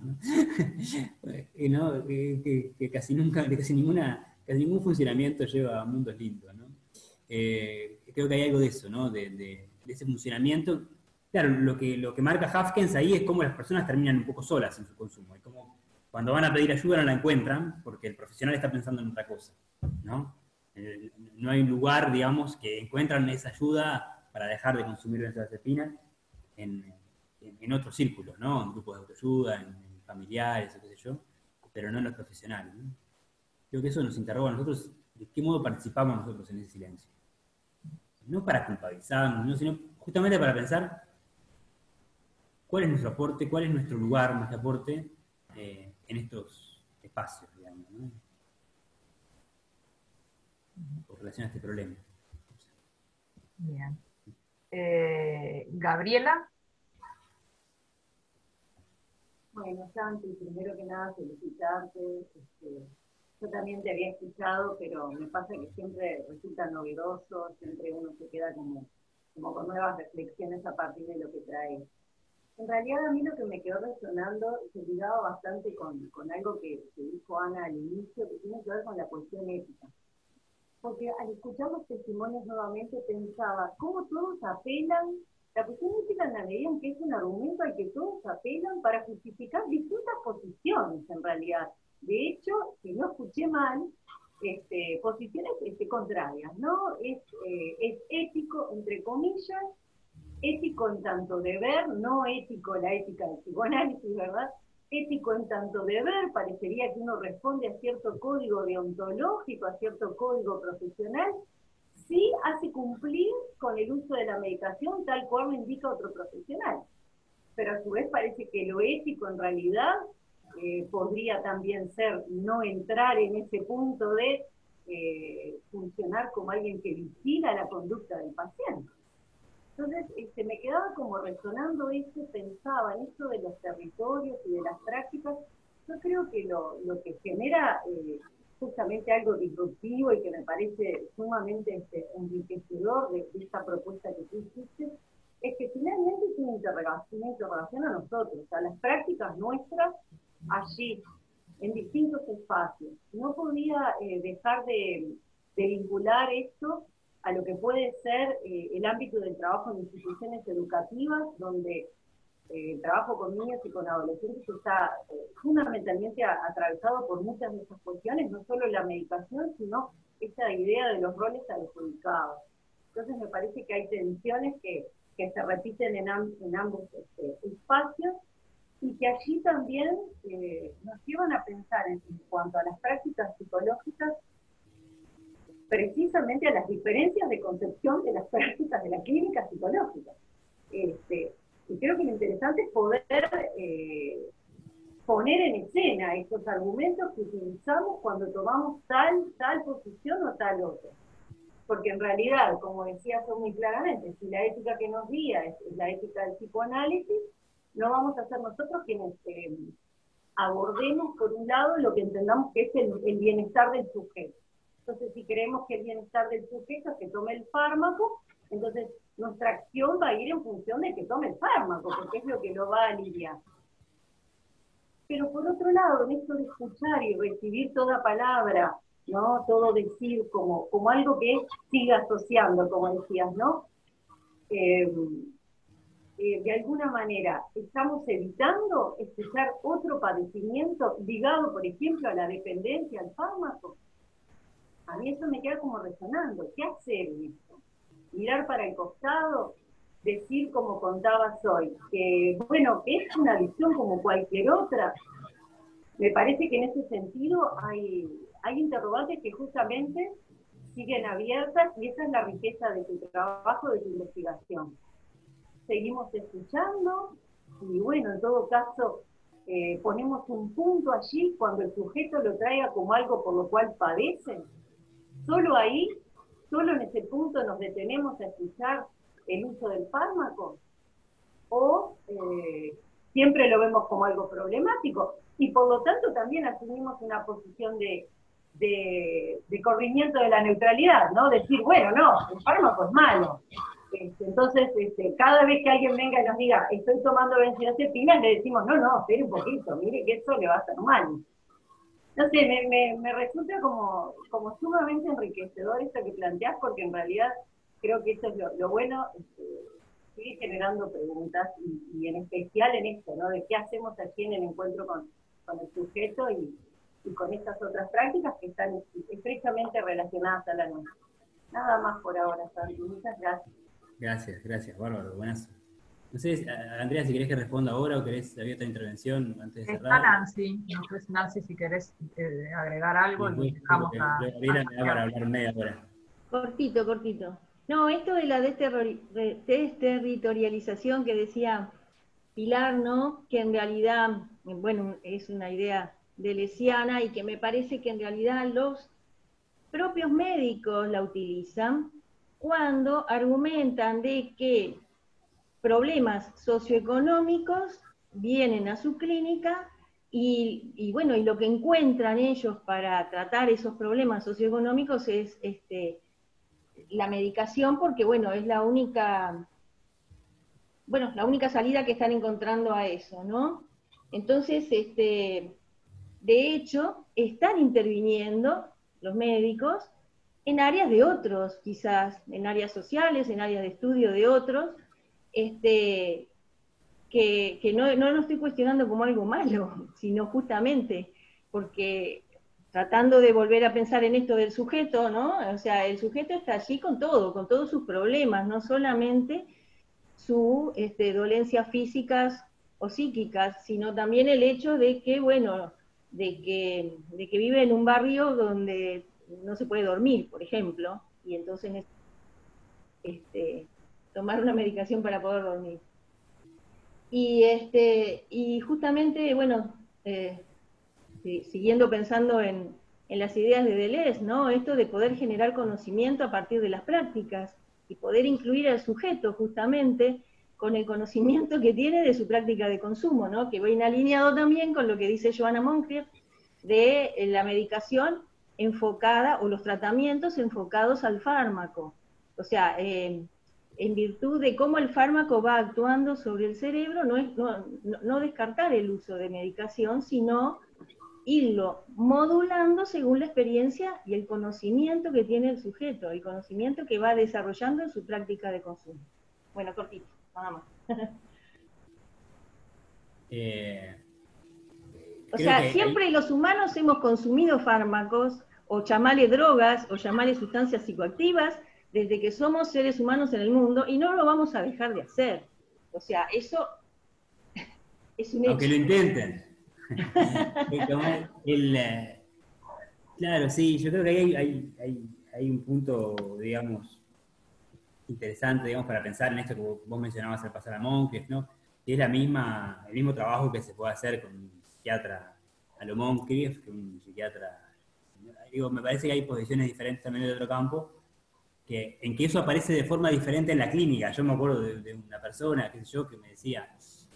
S2: ¿No? Que casi ningún funcionamiento lleva a mundos lindos, ¿no? Creo que hay algo de eso, ¿no? De ese funcionamiento. Claro, lo que marca Hopkins ahí es cómo las personas terminan un poco solas en su consumo. Y cómo cuando van a pedir ayuda no la encuentran porque el profesional está pensando en otra cosa, ¿no? No hay un lugar, digamos, que encuentran esa ayuda para dejar de consumir benzodiazepinas en otros círculos, ¿no? En grupos de autoayuda, en familiares, o qué sé yo, pero no en los profesionales, ¿no? Creo que eso nos interroga a nosotros, de qué modo participamos nosotros en ese silencio. No para culpabilizarnos, ¿no? Sino justamente para pensar cuál es nuestro aporte, cuál es nuestro lugar más de aporte en estos espacios, digamos, ¿no? Con relación a este problema.
S1: Bien. Gabriela.
S4: Bueno, Santi, primero que nada felicitarte. Yo también te había escuchado, pero me pasa que siempre resulta novedoso, siempre uno se queda como con nuevas reflexiones a partir de lo que trae. En realidad a mí lo que me quedó resonando se ligaba bastante con algo que dijo Ana al inicio, que tiene que ver con la cuestión ética.
S6: porque al escuchar los testimonios nuevamente pensaba, ¿cómo todos apelan? La cuestión ética en la medida en que es un argumento al que todos apelan para justificar distintas posiciones en realidad. De hecho, si no escuché mal, posiciones contrarias, ¿no? Es ético, entre comillas, ético en tanto deber, no ético la ética del psicoanálisis, ¿verdad? Ético en tanto deber, parecería que uno responde a cierto código deontológico, a cierto código profesional, sí hace cumplir con el uso de la medicación tal cual lo indica otro profesional. Pero a su vez parece que lo ético en realidad podría también ser no entrar en ese punto de funcionar como alguien que vigila la conducta del paciente. Entonces, me quedaba como resonando eso, pensaba en esto de los territorios y de las prácticas. Yo creo que lo que genera justamente algo disruptivo y que me parece sumamente enriquecedor de esta propuesta que tú hiciste, es que finalmente es una interrogación a nosotros, a las prácticas nuestras allí, en distintos espacios. No podía dejar de vincular esto a lo que puede ser el ámbito del trabajo en instituciones educativas, donde el trabajo con niños y con adolescentes está fundamentalmente atravesado por muchas de esas cuestiones, no solo la medicación, sino esa idea de los roles adjudicados. Entonces me parece que hay tensiones que se repiten en ambos espacios, y que allí también nos llevan a pensar en cuanto a las prácticas psicológicas, precisamente a las diferencias de concepción de las prácticas de la clínica psicológica. Y creo que lo interesante es poder poner en escena estos argumentos que utilizamos cuando tomamos tal posición o tal otra. Porque en realidad, como decía yo muy claramente, si la ética que nos guía es la ética del psicoanálisis, no vamos a ser nosotros quienes abordemos por un lado lo que entendamos que es el bienestar del sujeto. Entonces, si creemos que el bienestar del sujeto es que tome el fármaco, entonces nuestra acción va a ir en función de que tome el fármaco, porque es lo que lo va a aliviar. Pero por otro lado, en esto de escuchar y recibir toda palabra, ¿no? Todo decir como algo que siga asociando, como decías, ¿no? De alguna manera estamos evitando escuchar otro padecimiento ligado, por ejemplo, a la dependencia al fármaco. A mí eso me queda como resonando. ¿Qué hacer en esto? Mirar para el costado, decir como contabas hoy, que bueno, que es una visión como cualquier otra. Me parece que en ese sentido hay interrogantes que justamente siguen abiertas, y esa es la riqueza de tu trabajo, de tu investigación. Seguimos escuchando, y bueno, en todo caso, ponemos un punto allí cuando el sujeto lo traiga como algo por lo cual padece. Solo ahí, solo en ese punto nos detenemos a escuchar el uso del fármaco, o siempre lo vemos como algo problemático, y por lo tanto también asumimos una posición de corrimiento de la neutralidad, ¿no? Decir, bueno, no, el fármaco es malo. Entonces, cada vez que alguien venga y nos diga, estoy tomando benzodiazepinas, le decimos, no, espere un poquito, mire que eso le va a hacer mal. No sé, me resulta como sumamente enriquecedor esto que planteás, porque en realidad creo que esto es lo bueno, sigue generando preguntas, y en especial en esto, ¿no? De qué hacemos aquí en el encuentro con el sujeto y con estas otras prácticas que están estrechamente relacionadas a la nuestra. Nada más por ahora, Santi. Muchas gracias.
S2: Gracias, bárbaro, buenas. No sé, Andrea, si querés que responda ahora o querés había otra intervención antes de cerrar.
S1: Está Nancy, no sé, Nancy, si querés agregar algo, y dejamos a
S2: Gabriela me da para hablar media hora.
S4: Cortito. No, esto de la desterritorialización que decía Pilar, ¿no? Que en realidad, bueno, es una idea deleuziana, y que me parece que en realidad los propios médicos la utilizan cuando argumentan de que problemas socioeconómicos vienen a su clínica y bueno, y lo que encuentran ellos para tratar esos problemas socioeconómicos es la medicación, porque bueno, es la única salida que están encontrando a eso, ¿no? Entonces, de hecho, están interviniendo los médicos en áreas de otros, quizás, en áreas sociales, en áreas de estudio de otros, que no lo estoy cuestionando como algo malo, sino justamente porque tratando de volver a pensar en esto del sujeto, ¿no? O sea, el sujeto está allí con todos sus problemas, no solamente sus dolencias físicas o psíquicas, sino también el hecho de que, bueno, de que vive en un barrio donde no se puede dormir, por ejemplo, y entonces tomar una medicación para poder dormir. Y justamente, bueno, siguiendo pensando en las ideas de Deleuze, ¿no? Esto de poder generar conocimiento a partir de las prácticas y poder incluir al sujeto justamente con el conocimiento que tiene de su práctica de consumo, ¿no? Que viene alineado también con lo que dice Joanna Moncrief de la medicación enfocada o los tratamientos enfocados al fármaco. O sea, en virtud de cómo el fármaco va actuando sobre el cerebro, no descartar el uso de medicación, sino irlo modulando según la experiencia y el conocimiento que tiene el sujeto, el conocimiento que va desarrollando en su práctica de consumo. Bueno, cortito, nada más. O sea, siempre los humanos hemos consumido fármacos, o llamarle drogas, o llamarle sustancias psicoactivas, desde que somos seres humanos en el mundo, y no lo vamos a dejar de hacer. O sea, eso es un hecho.
S2: Aunque lo intenten. Claro, sí, yo creo que ahí hay un punto, digamos, interesante, digamos, para pensar en esto que vos mencionabas al pasar a Moncrief, ¿no? Que es el mismo trabajo que se puede hacer con un psiquiatra a lo Moncrief, que un psiquiatra. Digo, me parece que hay posiciones diferentes también del otro campo, en que eso aparece de forma diferente en la clínica. Yo me acuerdo de una persona, qué sé yo, que me decía,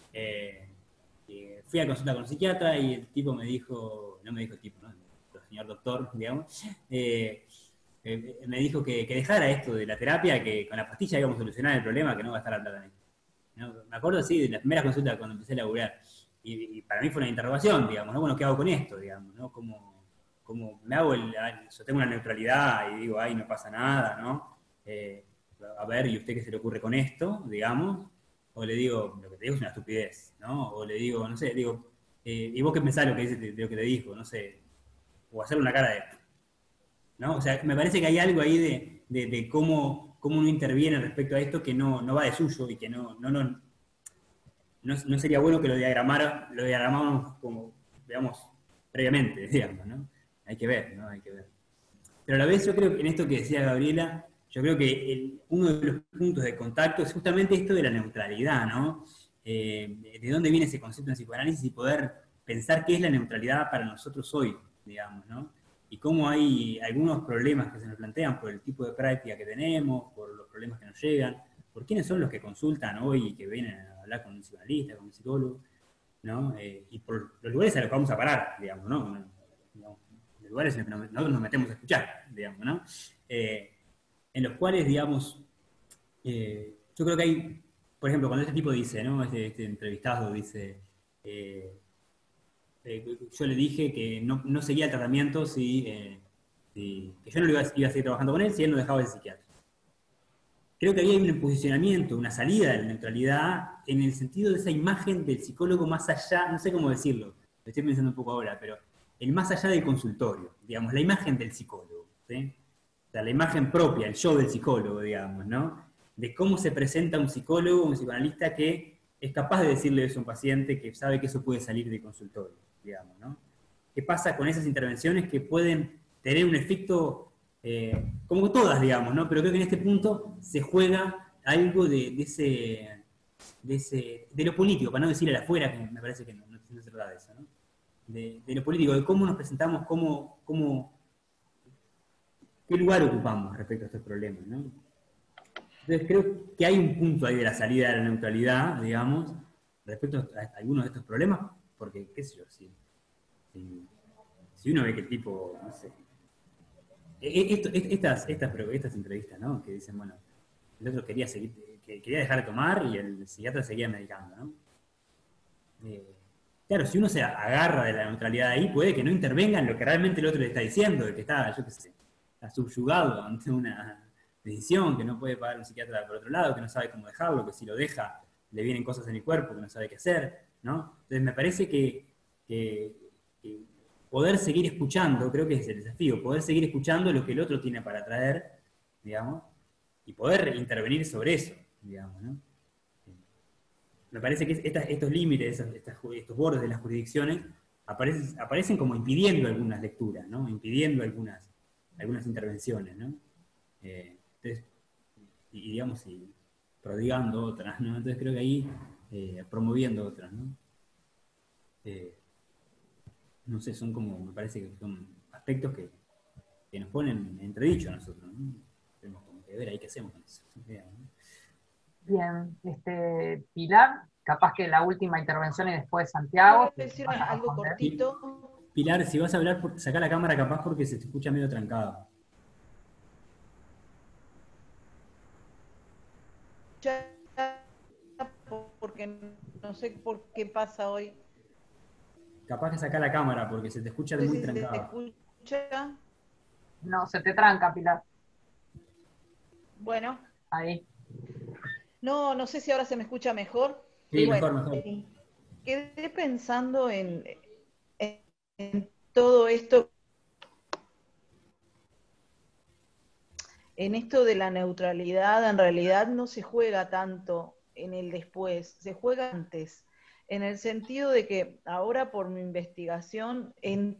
S2: fui a consulta con un psiquiatra y el tipo me dijo, no me dijo el tipo, ¿no? El señor doctor, digamos, me dijo que dejara esto de la terapia, que con la pastilla íbamos a solucionar el problema, que no gastar la plata en esto, ¿no? Me acuerdo, sí, de las primeras consultas cuando empecé a laburar, y para mí fue una interrogación, digamos, ¿no? Bueno, ¿qué hago con esto, digamos, ¿no? ¿Cómo me hago yo tengo una neutralidad y digo, ay, no pasa nada, ¿no? A ver, ¿y usted qué se le ocurre con esto, digamos? O le digo, lo que te digo es una estupidez, ¿no? O le digo, no sé, digo, ¿y vos qué pensás lo que dice de lo que te dijo? No sé, o hacerle una cara de esto, ¿no? O sea, me parece que hay algo ahí de cómo uno interviene respecto a esto que no va de suyo y que no sería bueno que lo diagramáramos como, digamos, previamente, digamos, ¿no? Hay que ver, ¿no? Hay que ver. Pero a la vez yo creo que en esto que decía Gabriela, yo creo que uno de los puntos de contacto es justamente esto de la neutralidad, ¿no? De dónde viene ese concepto en psicoanálisis y poder pensar qué es la neutralidad para nosotros hoy, digamos, ¿no? Y cómo hay algunos problemas que se nos plantean por el tipo de práctica que tenemos, por los problemas que nos llegan, por quiénes son los que consultan hoy y que vienen a hablar con un psicoanalista, con un psicólogo, ¿no? Y por los lugares a los que vamos a parar, digamos, ¿no? Los lugares en los que nosotros nos metemos a escuchar, digamos, ¿no? En los cuales, digamos, yo creo que hay, por ejemplo, cuando este tipo dice, ¿no? Este entrevistado dice, yo le dije que no seguía el tratamiento que yo no iba a seguir trabajando con él si él no dejaba de ser psiquiatra. Creo que ahí hay un posicionamiento, una salida de la neutralidad en el sentido de esa imagen del psicólogo más allá, no sé cómo decirlo, lo estoy pensando un poco ahora, pero el más allá del consultorio, digamos, la imagen del psicólogo, ¿sí? O sea, la imagen propia, el yo del psicólogo, digamos, ¿no? De cómo se presenta un psicólogo, un psicoanalista que es capaz de decirle eso a un paciente que sabe que eso puede salir del consultorio, digamos, ¿no? ¿Qué pasa con esas intervenciones que pueden tener un efecto, como todas, digamos, ¿no? Pero creo que en este punto se juega algo de lo político, para no decir al afuera, que me parece que no se trata de eso, ¿no? De lo político, de cómo nos presentamos, qué lugar ocupamos respecto a estos problemas, ¿no? Entonces creo que hay un punto ahí de la salida de la neutralidad, digamos, respecto a algunos de estos problemas, porque, qué sé yo, si uno ve que el tipo, no sé, estas entrevistas, ¿no? Que dicen, bueno, el otro quería dejar de tomar y el psiquiatra seguía medicando, ¿no? Claro, si uno se agarra de la neutralidad ahí, puede que no intervenga en lo que realmente el otro le está diciendo, de que está está subyugado ante una decisión, que no puede pagar un psiquiatra por otro lado, que no sabe cómo dejarlo, que si lo deja le vienen cosas en el cuerpo que no sabe qué hacer, ¿no? Entonces me parece que poder seguir escuchando, creo que es el desafío, poder seguir escuchando lo que el otro tiene para traer, digamos, y poder intervenir sobre eso, digamos, ¿no? Me parece que estos límites, estos bordes de las jurisdicciones aparecen como impidiendo algunas lecturas, ¿no? Impidiendo algunas intervenciones, ¿no? Entonces, y digamos, y prodigando otras, ¿no? Entonces creo que ahí, promoviendo otras, ¿no? No sé, me parece que son aspectos que nos ponen en entredicho a nosotros, ¿no? Tenemos como que ver ahí qué hacemos con eso.
S1: Bien, Pilar, capaz que la última intervención y después Santiago.
S5: ¿Puedo decir algo cortito?
S2: Pilar, si vas a hablar, sacá la cámara capaz porque se te escucha medio trancado.
S5: Porque no sé por qué pasa hoy.
S2: Capaz que sacá la cámara porque se te escucha muy trancado.
S5: ¿Se escucha?
S1: No, se te tranca, Pilar.
S5: Bueno.
S1: Ahí.
S5: No sé si ahora se me escucha mejor.
S2: Sí,
S5: bueno,
S2: mejor.
S5: Quedé pensando en todo esto, en esto de la neutralidad. En realidad no se juega tanto en el después, se juega antes, en el sentido de que ahora por mi investigación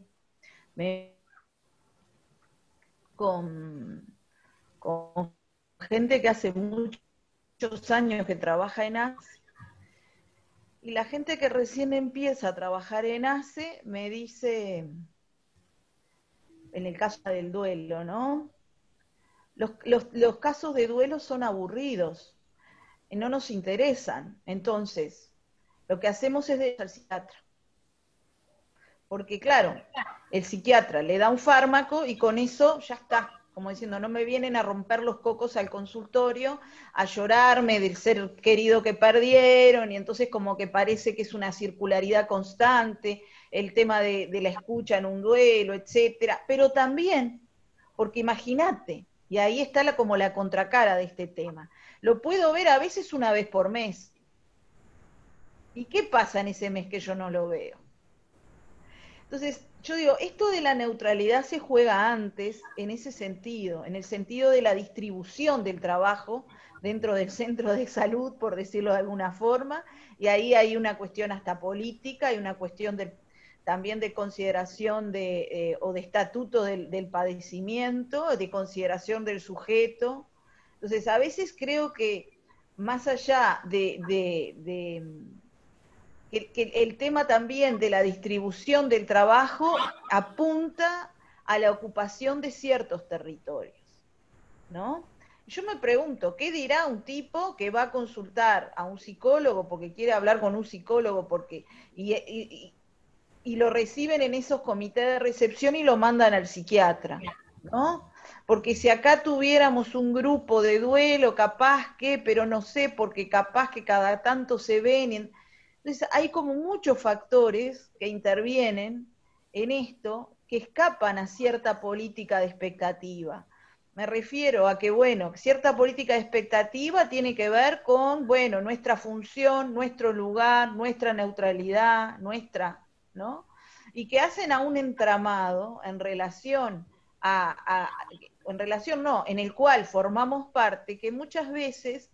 S5: con gente que hace muchos años que trabaja en ACE, y la gente que recién empieza a trabajar en ACE me dice, en el caso del duelo, ¿no? Los casos de duelo son aburridos, no nos interesan. Entonces, lo que hacemos es ir al psiquiatra. Porque claro, el psiquiatra le da un fármaco y con eso ya está. Como diciendo, no me vienen a romper los cocos al consultorio, a llorarme del ser querido que perdieron, y entonces como que parece que es una circularidad constante, el tema de la escucha en un duelo, etcétera. Pero también, porque imagínate, y ahí está como la contracara de este tema, lo puedo ver a veces una vez por mes. ¿Y qué pasa en ese mes que yo no lo veo? Entonces, yo digo, esto de la neutralidad se juega antes en ese sentido, en el sentido de la distribución del trabajo dentro del centro de salud, por decirlo de alguna forma, y ahí hay una cuestión hasta política, hay una cuestión también de consideración o de estatuto del padecimiento, de consideración del sujeto. Entonces, a veces creo que más allá que el tema también de la distribución del trabajo apunta a la ocupación de ciertos territorios, ¿no? Yo me pregunto, ¿qué dirá un tipo que va a consultar a un psicólogo porque quiere hablar con un psicólogo y lo reciben en esos comités de recepción y lo mandan al psiquiatra, ¿no? Porque si acá tuviéramos un grupo de duelo, capaz que, pero no sé, porque capaz que cada tanto se ven. Entonces hay como muchos factores que intervienen en esto que escapan a cierta política de expectativa. Me refiero a que, bueno, cierta política de expectativa tiene que ver con, bueno, nuestra función, nuestro lugar, nuestra neutralidad, ¿no? Y que hacen a un entramado en relación en el cual formamos parte, que muchas veces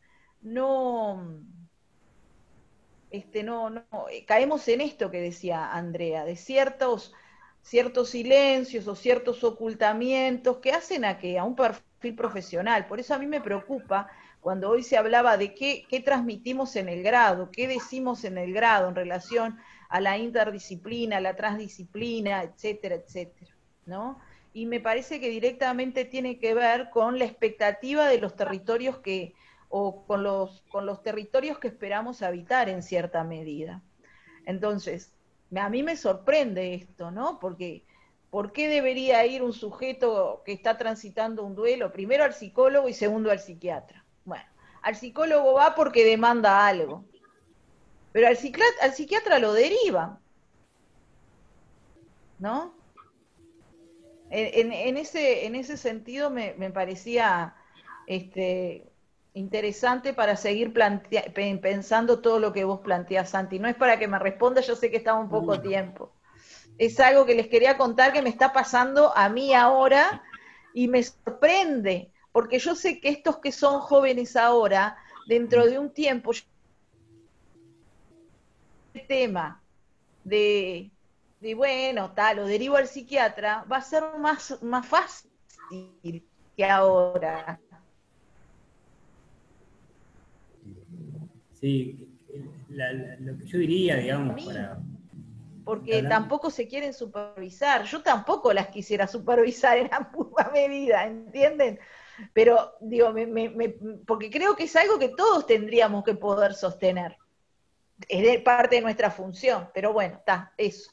S5: caemos en esto que decía Andrea, de ciertos silencios o ciertos ocultamientos que hacen a un perfil profesional. Por eso a mí me preocupa cuando hoy se hablaba de qué transmitimos en el grado, qué decimos en el grado en relación a la interdisciplina, a la transdisciplina, etcétera, etcétera, ¿no? Y me parece que directamente tiene que ver con la expectativa de los territorios o con los territorios que esperamos habitar en cierta medida. Entonces, a mí me sorprende esto, ¿no? Porque, ¿por qué debería ir un sujeto que está transitando un duelo, primero al psicólogo y segundo al psiquiatra? Bueno, al psicólogo va porque demanda algo, pero al psiquiatra lo deriva, ¿no? En ese sentido me parecía interesante para seguir pensando todo lo que vos planteás, Santi. No es para que me responda, yo sé que estaba un poco tiempo. Es algo que les quería contar que me está pasando a mí ahora y me sorprende, porque yo sé que estos que son jóvenes ahora, dentro de un tiempo, el tema de bueno, lo derivo al psiquiatra, va a ser más fácil que ahora.
S2: Sí, lo que yo diría, digamos,
S5: porque tampoco se quieren supervisar. Yo tampoco las quisiera supervisar en alguna medida, ¿entienden? Pero, digo, porque creo que es algo que todos tendríamos que poder sostener. Es parte de nuestra función, pero bueno, está, eso.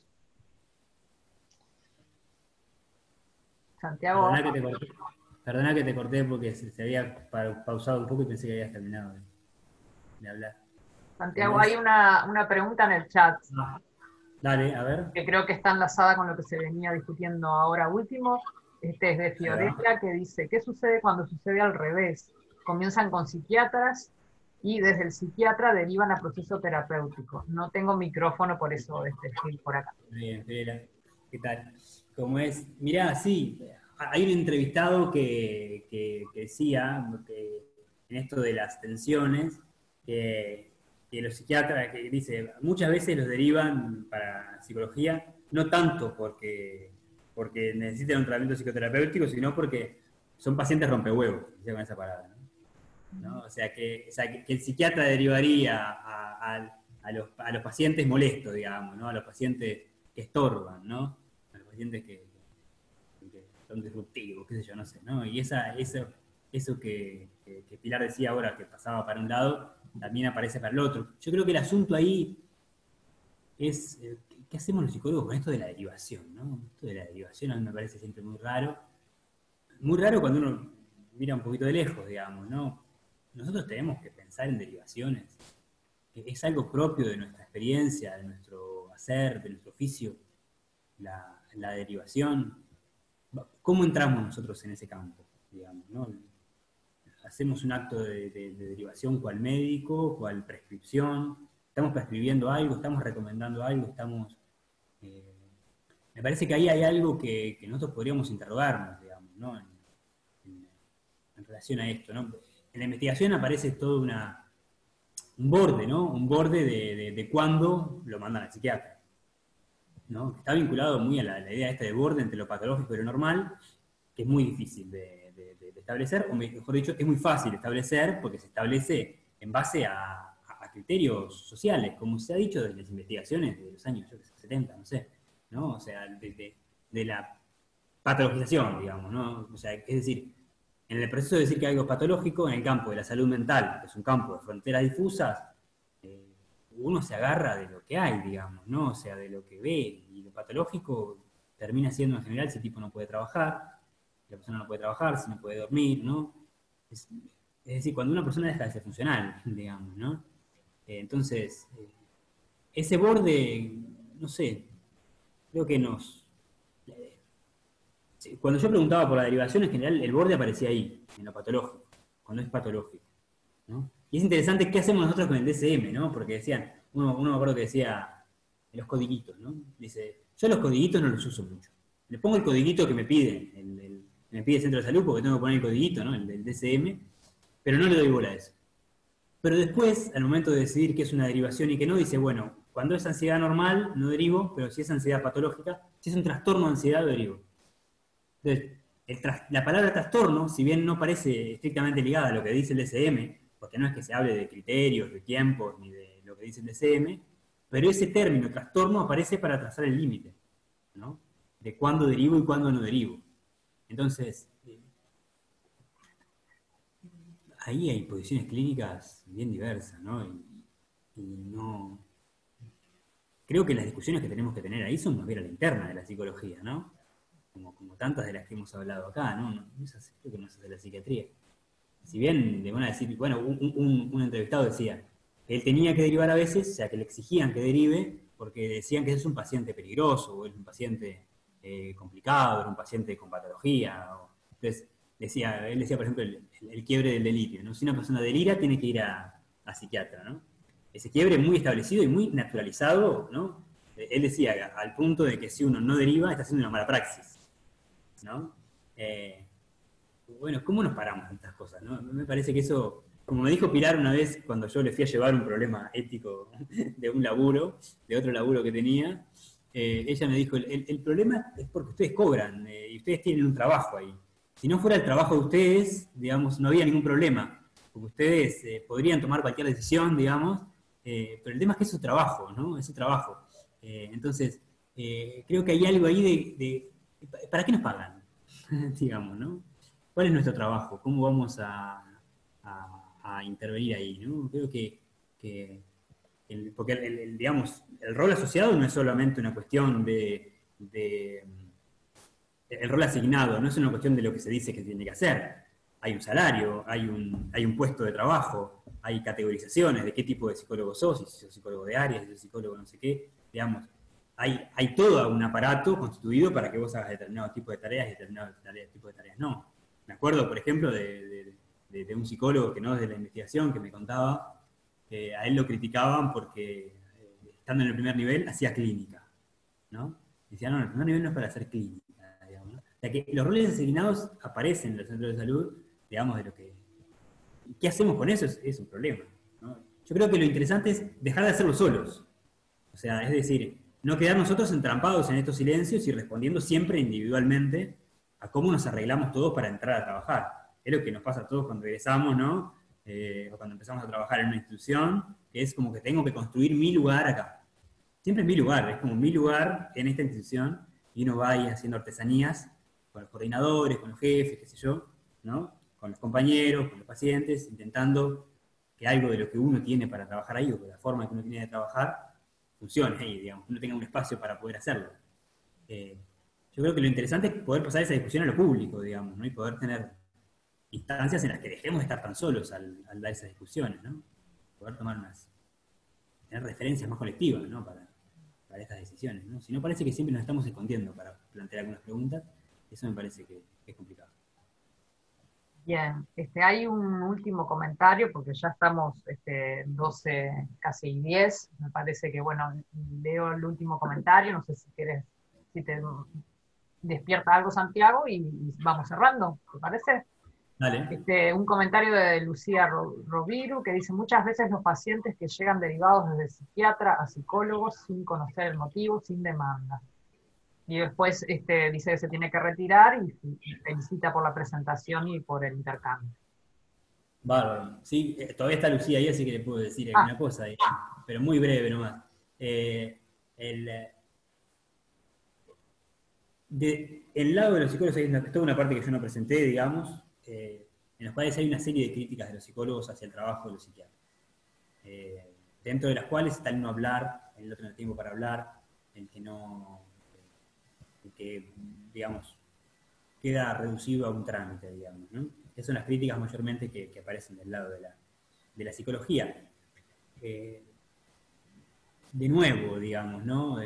S1: Santiago.
S2: Perdona que te corté porque se había pausado un poco y pensé que habías terminado de hablar.
S1: Santiago, hay una pregunta en el chat.
S2: Dale, a ver.
S1: Que creo que está enlazada con lo que se venía discutiendo ahora último. Es de Fiorella, que dice, ¿qué sucede cuando sucede al revés? Comienzan con psiquiatras y desde el psiquiatra derivan a proceso terapéutico. No tengo micrófono, por eso estoy por acá.
S2: Bien, Fiorella, ¿qué tal? ¿Cómo es? Mirá, sí, hay un entrevistado que decía que en esto de las tensiones, que los psiquiatras, que dice, muchas veces los derivan para psicología, no tanto porque necesitan un tratamiento psicoterapéutico, sino porque son pacientes rompehuevos, dice con esa palabra, ¿no? O sea, que el psiquiatra derivaría a los pacientes molestos, digamos, ¿no? A los pacientes que estorban, ¿no? A los pacientes que son disruptivos, qué sé yo, no sé, ¿no? Y eso que Pilar decía ahora, que pasaba para un lado, también aparece para el otro. Yo creo que el asunto ahí es, ¿qué hacemos los psicólogos con esto de la derivación, ¿no? Esto de la derivación a mí me parece siempre muy raro. Muy raro cuando uno mira un poquito de lejos, digamos, ¿no? Nosotros tenemos que pensar en derivaciones. Es algo propio de nuestra experiencia, de nuestro hacer, de nuestro oficio, la derivación. ¿Cómo entramos nosotros en ese campo, digamos, ¿no? Hacemos un acto de derivación cual médico, cual prescripción, estamos prescribiendo algo, estamos recomendando algo, me parece que ahí hay algo que nosotros podríamos interrogarnos, digamos, ¿no? En relación a esto, ¿no? En la investigación aparece todo un borde, ¿no? Un borde de cuándo lo mandan al psiquiatra, ¿no? Está vinculado muy a la idea esta de borde entre lo patológico y lo normal, que es muy difícil de establecer, o mejor dicho, es muy fácil de establecer porque se establece en base a criterios sociales, como se ha dicho desde las investigaciones de los años 70, no sé, ¿no? O sea, de la patologización, digamos, ¿no? O sea, es decir, en el proceso de decir que algo es patológico, en el campo de la salud mental, que es un campo de fronteras difusas, uno se agarra de lo que hay, digamos, ¿no? O sea, de lo que ve, y lo patológico termina siendo en general si el tipo no puede trabajar, si la persona no puede trabajar, si no puede dormir, ¿no? Es decir, cuando una persona deja de ser funcional, digamos, ¿no? Entonces, ese borde, no sé, creo que cuando yo preguntaba por la derivación, en general el borde aparecía ahí, en lo patológico, cuando es patológico, ¿no? Y es interesante qué hacemos nosotros con el DSM, ¿no? Porque decían, uno me acuerdo que decía, los codiguitos, ¿no? Dice, yo los codiguitos no los uso mucho. Le pongo el codiguito que me piden, me pide el centro de salud porque tengo que poner el codiguito, ¿no? El DSM, pero no le doy bola a eso. Pero después, al momento de decidir qué es una derivación y qué no, dice, bueno, cuando es ansiedad normal, no derivo, pero si es ansiedad patológica, si es un trastorno de ansiedad, lo derivo. Entonces, la palabra trastorno, si bien no parece estrictamente ligada a lo que dice el DSM, porque no es que se hable de criterios, de tiempos, ni de lo que dice el DSM, pero ese término, trastorno, aparece para trazar el límite, ¿no? De cuándo derivo y cuándo no derivo. Entonces, ahí hay posiciones clínicas bien diversas, ¿no? Y no... Creo que las discusiones que tenemos que tener ahí son más bien a la interna de la psicología, ¿no? Como tantas de las que hemos hablado acá, ¿no? Creo que no es de la psiquiatría. Si bien le van a decir, bueno, un entrevistado decía que él tenía que derivar a veces, o sea, que le exigían que derive, porque decían que es un paciente peligroso, o es un paciente complicado, era un paciente con patología. Entonces, él decía, por ejemplo, el quiebre del delirio, ¿no? Si una persona delira, tiene que ir a psiquiatra, ¿no? Ese quiebre muy establecido y muy naturalizado, ¿no? Él decía, al punto de que si uno no deriva, está haciendo una mala praxis, ¿no? Bueno, ¿cómo nos paramos en estas cosas, no? Me parece que eso, como me dijo Pilar una vez, cuando yo le fui a llevar un problema ético de un laburo, de otro laburo que tenía, ella me dijo, el problema es porque ustedes cobran y ustedes tienen un trabajo ahí. Si no fuera el trabajo de ustedes, digamos, no había ningún problema, porque ustedes podrían tomar cualquier decisión, digamos, pero el tema es que es su trabajo, ¿no? Es su trabajo. Entonces, creo que hay algo ahí ¿para qué nos pagan? Digamos, ¿no? ¿Cuál es nuestro trabajo? ¿Cómo vamos a intervenir ahí, ¿no? Creo que porque digamos, el rol asociado no es solamente una cuestión el rol asignado no es una cuestión de lo que se dice que tiene que hacer. Hay un salario, hay un puesto de trabajo, hay categorizaciones de qué tipo de psicólogo sos, si sos psicólogo de áreas, si sos psicólogo no sé qué, digamos. Hay todo un aparato constituido para que vos hagas determinado tipo de tareas y determinado tipo de tareas no. Me acuerdo, por ejemplo, de un psicólogo que no es de la investigación, que me contaba que a él lo criticaban porque, estando en el primer nivel, hacía clínica, ¿no? Decían, no, el primer nivel no es para hacer clínica, digamos, ¿no? O sea que los roles asignados aparecen en los centros de salud, digamos, de lo que... ¿Qué hacemos con eso? Es un problema, ¿no? Yo creo que lo interesante es dejar de hacerlo solos. O sea, es decir, no quedar nosotros entrampados en estos silencios y respondiendo siempre individualmente a cómo nos arreglamos todos para entrar a trabajar. Es lo que nos pasa a todos cuando egresamos, ¿no? O cuando empezamos a trabajar en una institución, que es como que tengo que construir mi lugar acá. Siempre es mi lugar, es como mi lugar en esta institución, y uno va ahí haciendo artesanías con los coordinadores, con los jefes, qué sé yo, ¿no? Con los compañeros, con los pacientes, intentando que algo de lo que uno tiene para trabajar ahí, o de la forma que uno tiene de trabajar, funcione ahí, digamos, que uno tenga un espacio para poder hacerlo. Yo creo que lo interesante es poder pasar esa discusión a lo público, digamos, ¿no? Y poder tener instancias en las que dejemos de estar tan solos al dar esas discusiones, ¿no? Poder tener referencias más colectivas, ¿no? Para estas decisiones, ¿no? Si no, parece que siempre nos estamos escondiendo para plantear algunas preguntas, eso me parece que es complicado.
S1: Bien, hay un último comentario, porque ya estamos 12, casi 10, me parece que, bueno, leo el último comentario, no sé si quieres, si te despierta algo, Santiago, y vamos cerrando, ¿te parece?
S2: Dale.
S1: Un comentario de Lucía Roviru, que dice, muchas veces los pacientes que llegan derivados desde psiquiatra a psicólogos sin conocer el motivo, sin demanda. Y después dice que se tiene que retirar y felicita por la presentación y por el intercambio.
S2: Bárbaro. Sí, todavía está Lucía ahí, así que le puedo decir alguna cosa, pero muy breve nomás. El lado de los psicólogos hay toda una parte que yo no presenté, digamos, en los cuales hay una serie de críticas de los psicólogos hacia el trabajo de los psiquiatras. Dentro de las cuales está el no hablar, el no tener tiempo para hablar, el que digamos, queda reducido a un trámite, digamos, ¿no? Esas son las críticas mayormente que aparecen del lado de la psicología. De nuevo, digamos, ¿no?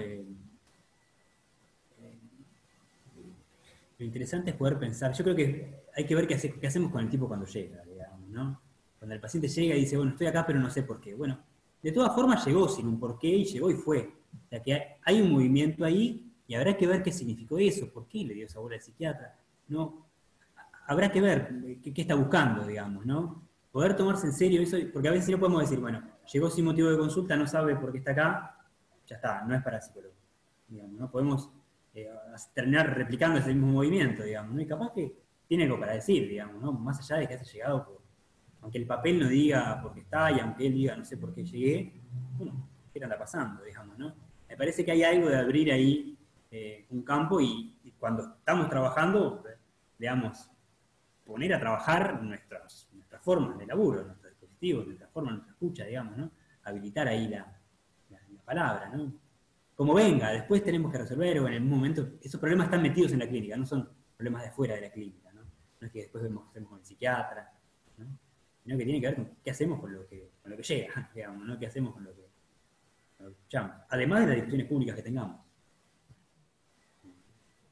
S2: Lo interesante es poder pensar, yo creo que hay que ver qué hacemos con el tipo cuando llega, digamos, ¿no? Cuando el paciente llega y dice, bueno, estoy acá pero no sé por qué. Bueno, de todas formas llegó sin un porqué y llegó y fue. O sea que hay un movimiento ahí y habrá que ver qué significó eso, por qué le dio esa bola al psiquiatra, ¿no? Habrá que ver qué está buscando, digamos, ¿no? Poder tomarse en serio eso, porque a veces no podemos decir, bueno, llegó sin motivo de consulta, no sabe por qué está acá, ya está, no es para psicólogo, digamos, ¿no? Podemos terminar replicando ese mismo movimiento, digamos, ¿no? Y capaz que tiene algo para decir, digamos, ¿no? Más allá de que haya llegado aunque el papel no diga por qué está, y aunque él diga no sé por qué llegué, bueno, ¿qué anda pasando, digamos, ¿no? Me parece que hay algo de abrir ahí un campo y cuando estamos trabajando, digamos, poner a trabajar nuestras formas de laburo, nuestros dispositivos, nuestra forma, nuestra escucha, digamos, ¿no? Habilitar ahí la palabra, ¿no? Como venga, después tenemos que resolver, o en algún momento, esos problemas están metidos en la clínica, no son problemas de afuera de la clínica, ¿no? No es que después hacemos con el psiquiatra, ¿no? Sino que tiene que ver con qué hacemos con lo que llega, digamos, ¿no? ¿Qué hacemos con lo que escuchamos? Además de las discusiones públicas que tengamos.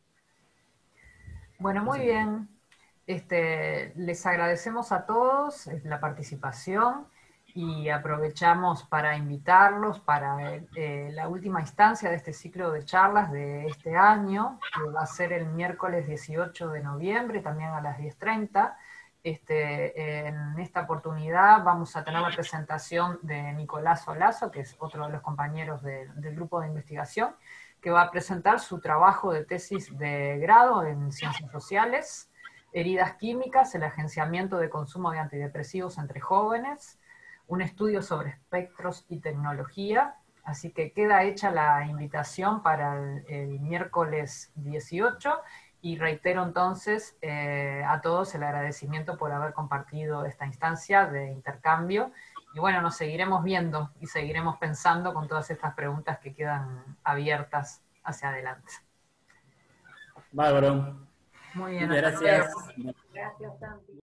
S1: Bueno, muy bien. Les agradecemos a todos la participación y aprovechamos para invitarlos para la última instancia de este ciclo de charlas de este año, que va a ser el miércoles 18 de noviembre, también a las 10:30. En esta oportunidad vamos a tener la presentación de Nicolás Olazo, que es otro de los compañeros del grupo de investigación, que va a presentar su trabajo de tesis de grado en Ciencias Sociales, heridas químicas, el agenciamiento de consumo de antidepresivos entre jóvenes, un estudio sobre espectros y tecnología. Así que queda hecha la invitación para el miércoles 18, y reitero entonces a todos el agradecimiento por haber compartido esta instancia de intercambio. Y bueno, nos seguiremos viendo y seguiremos pensando con todas estas preguntas que quedan abiertas hacia adelante.
S2: Bárbaro.
S1: Muy bien,
S2: Muchas
S1: hasta luego.
S2: gracias.
S6: Gracias, Santi.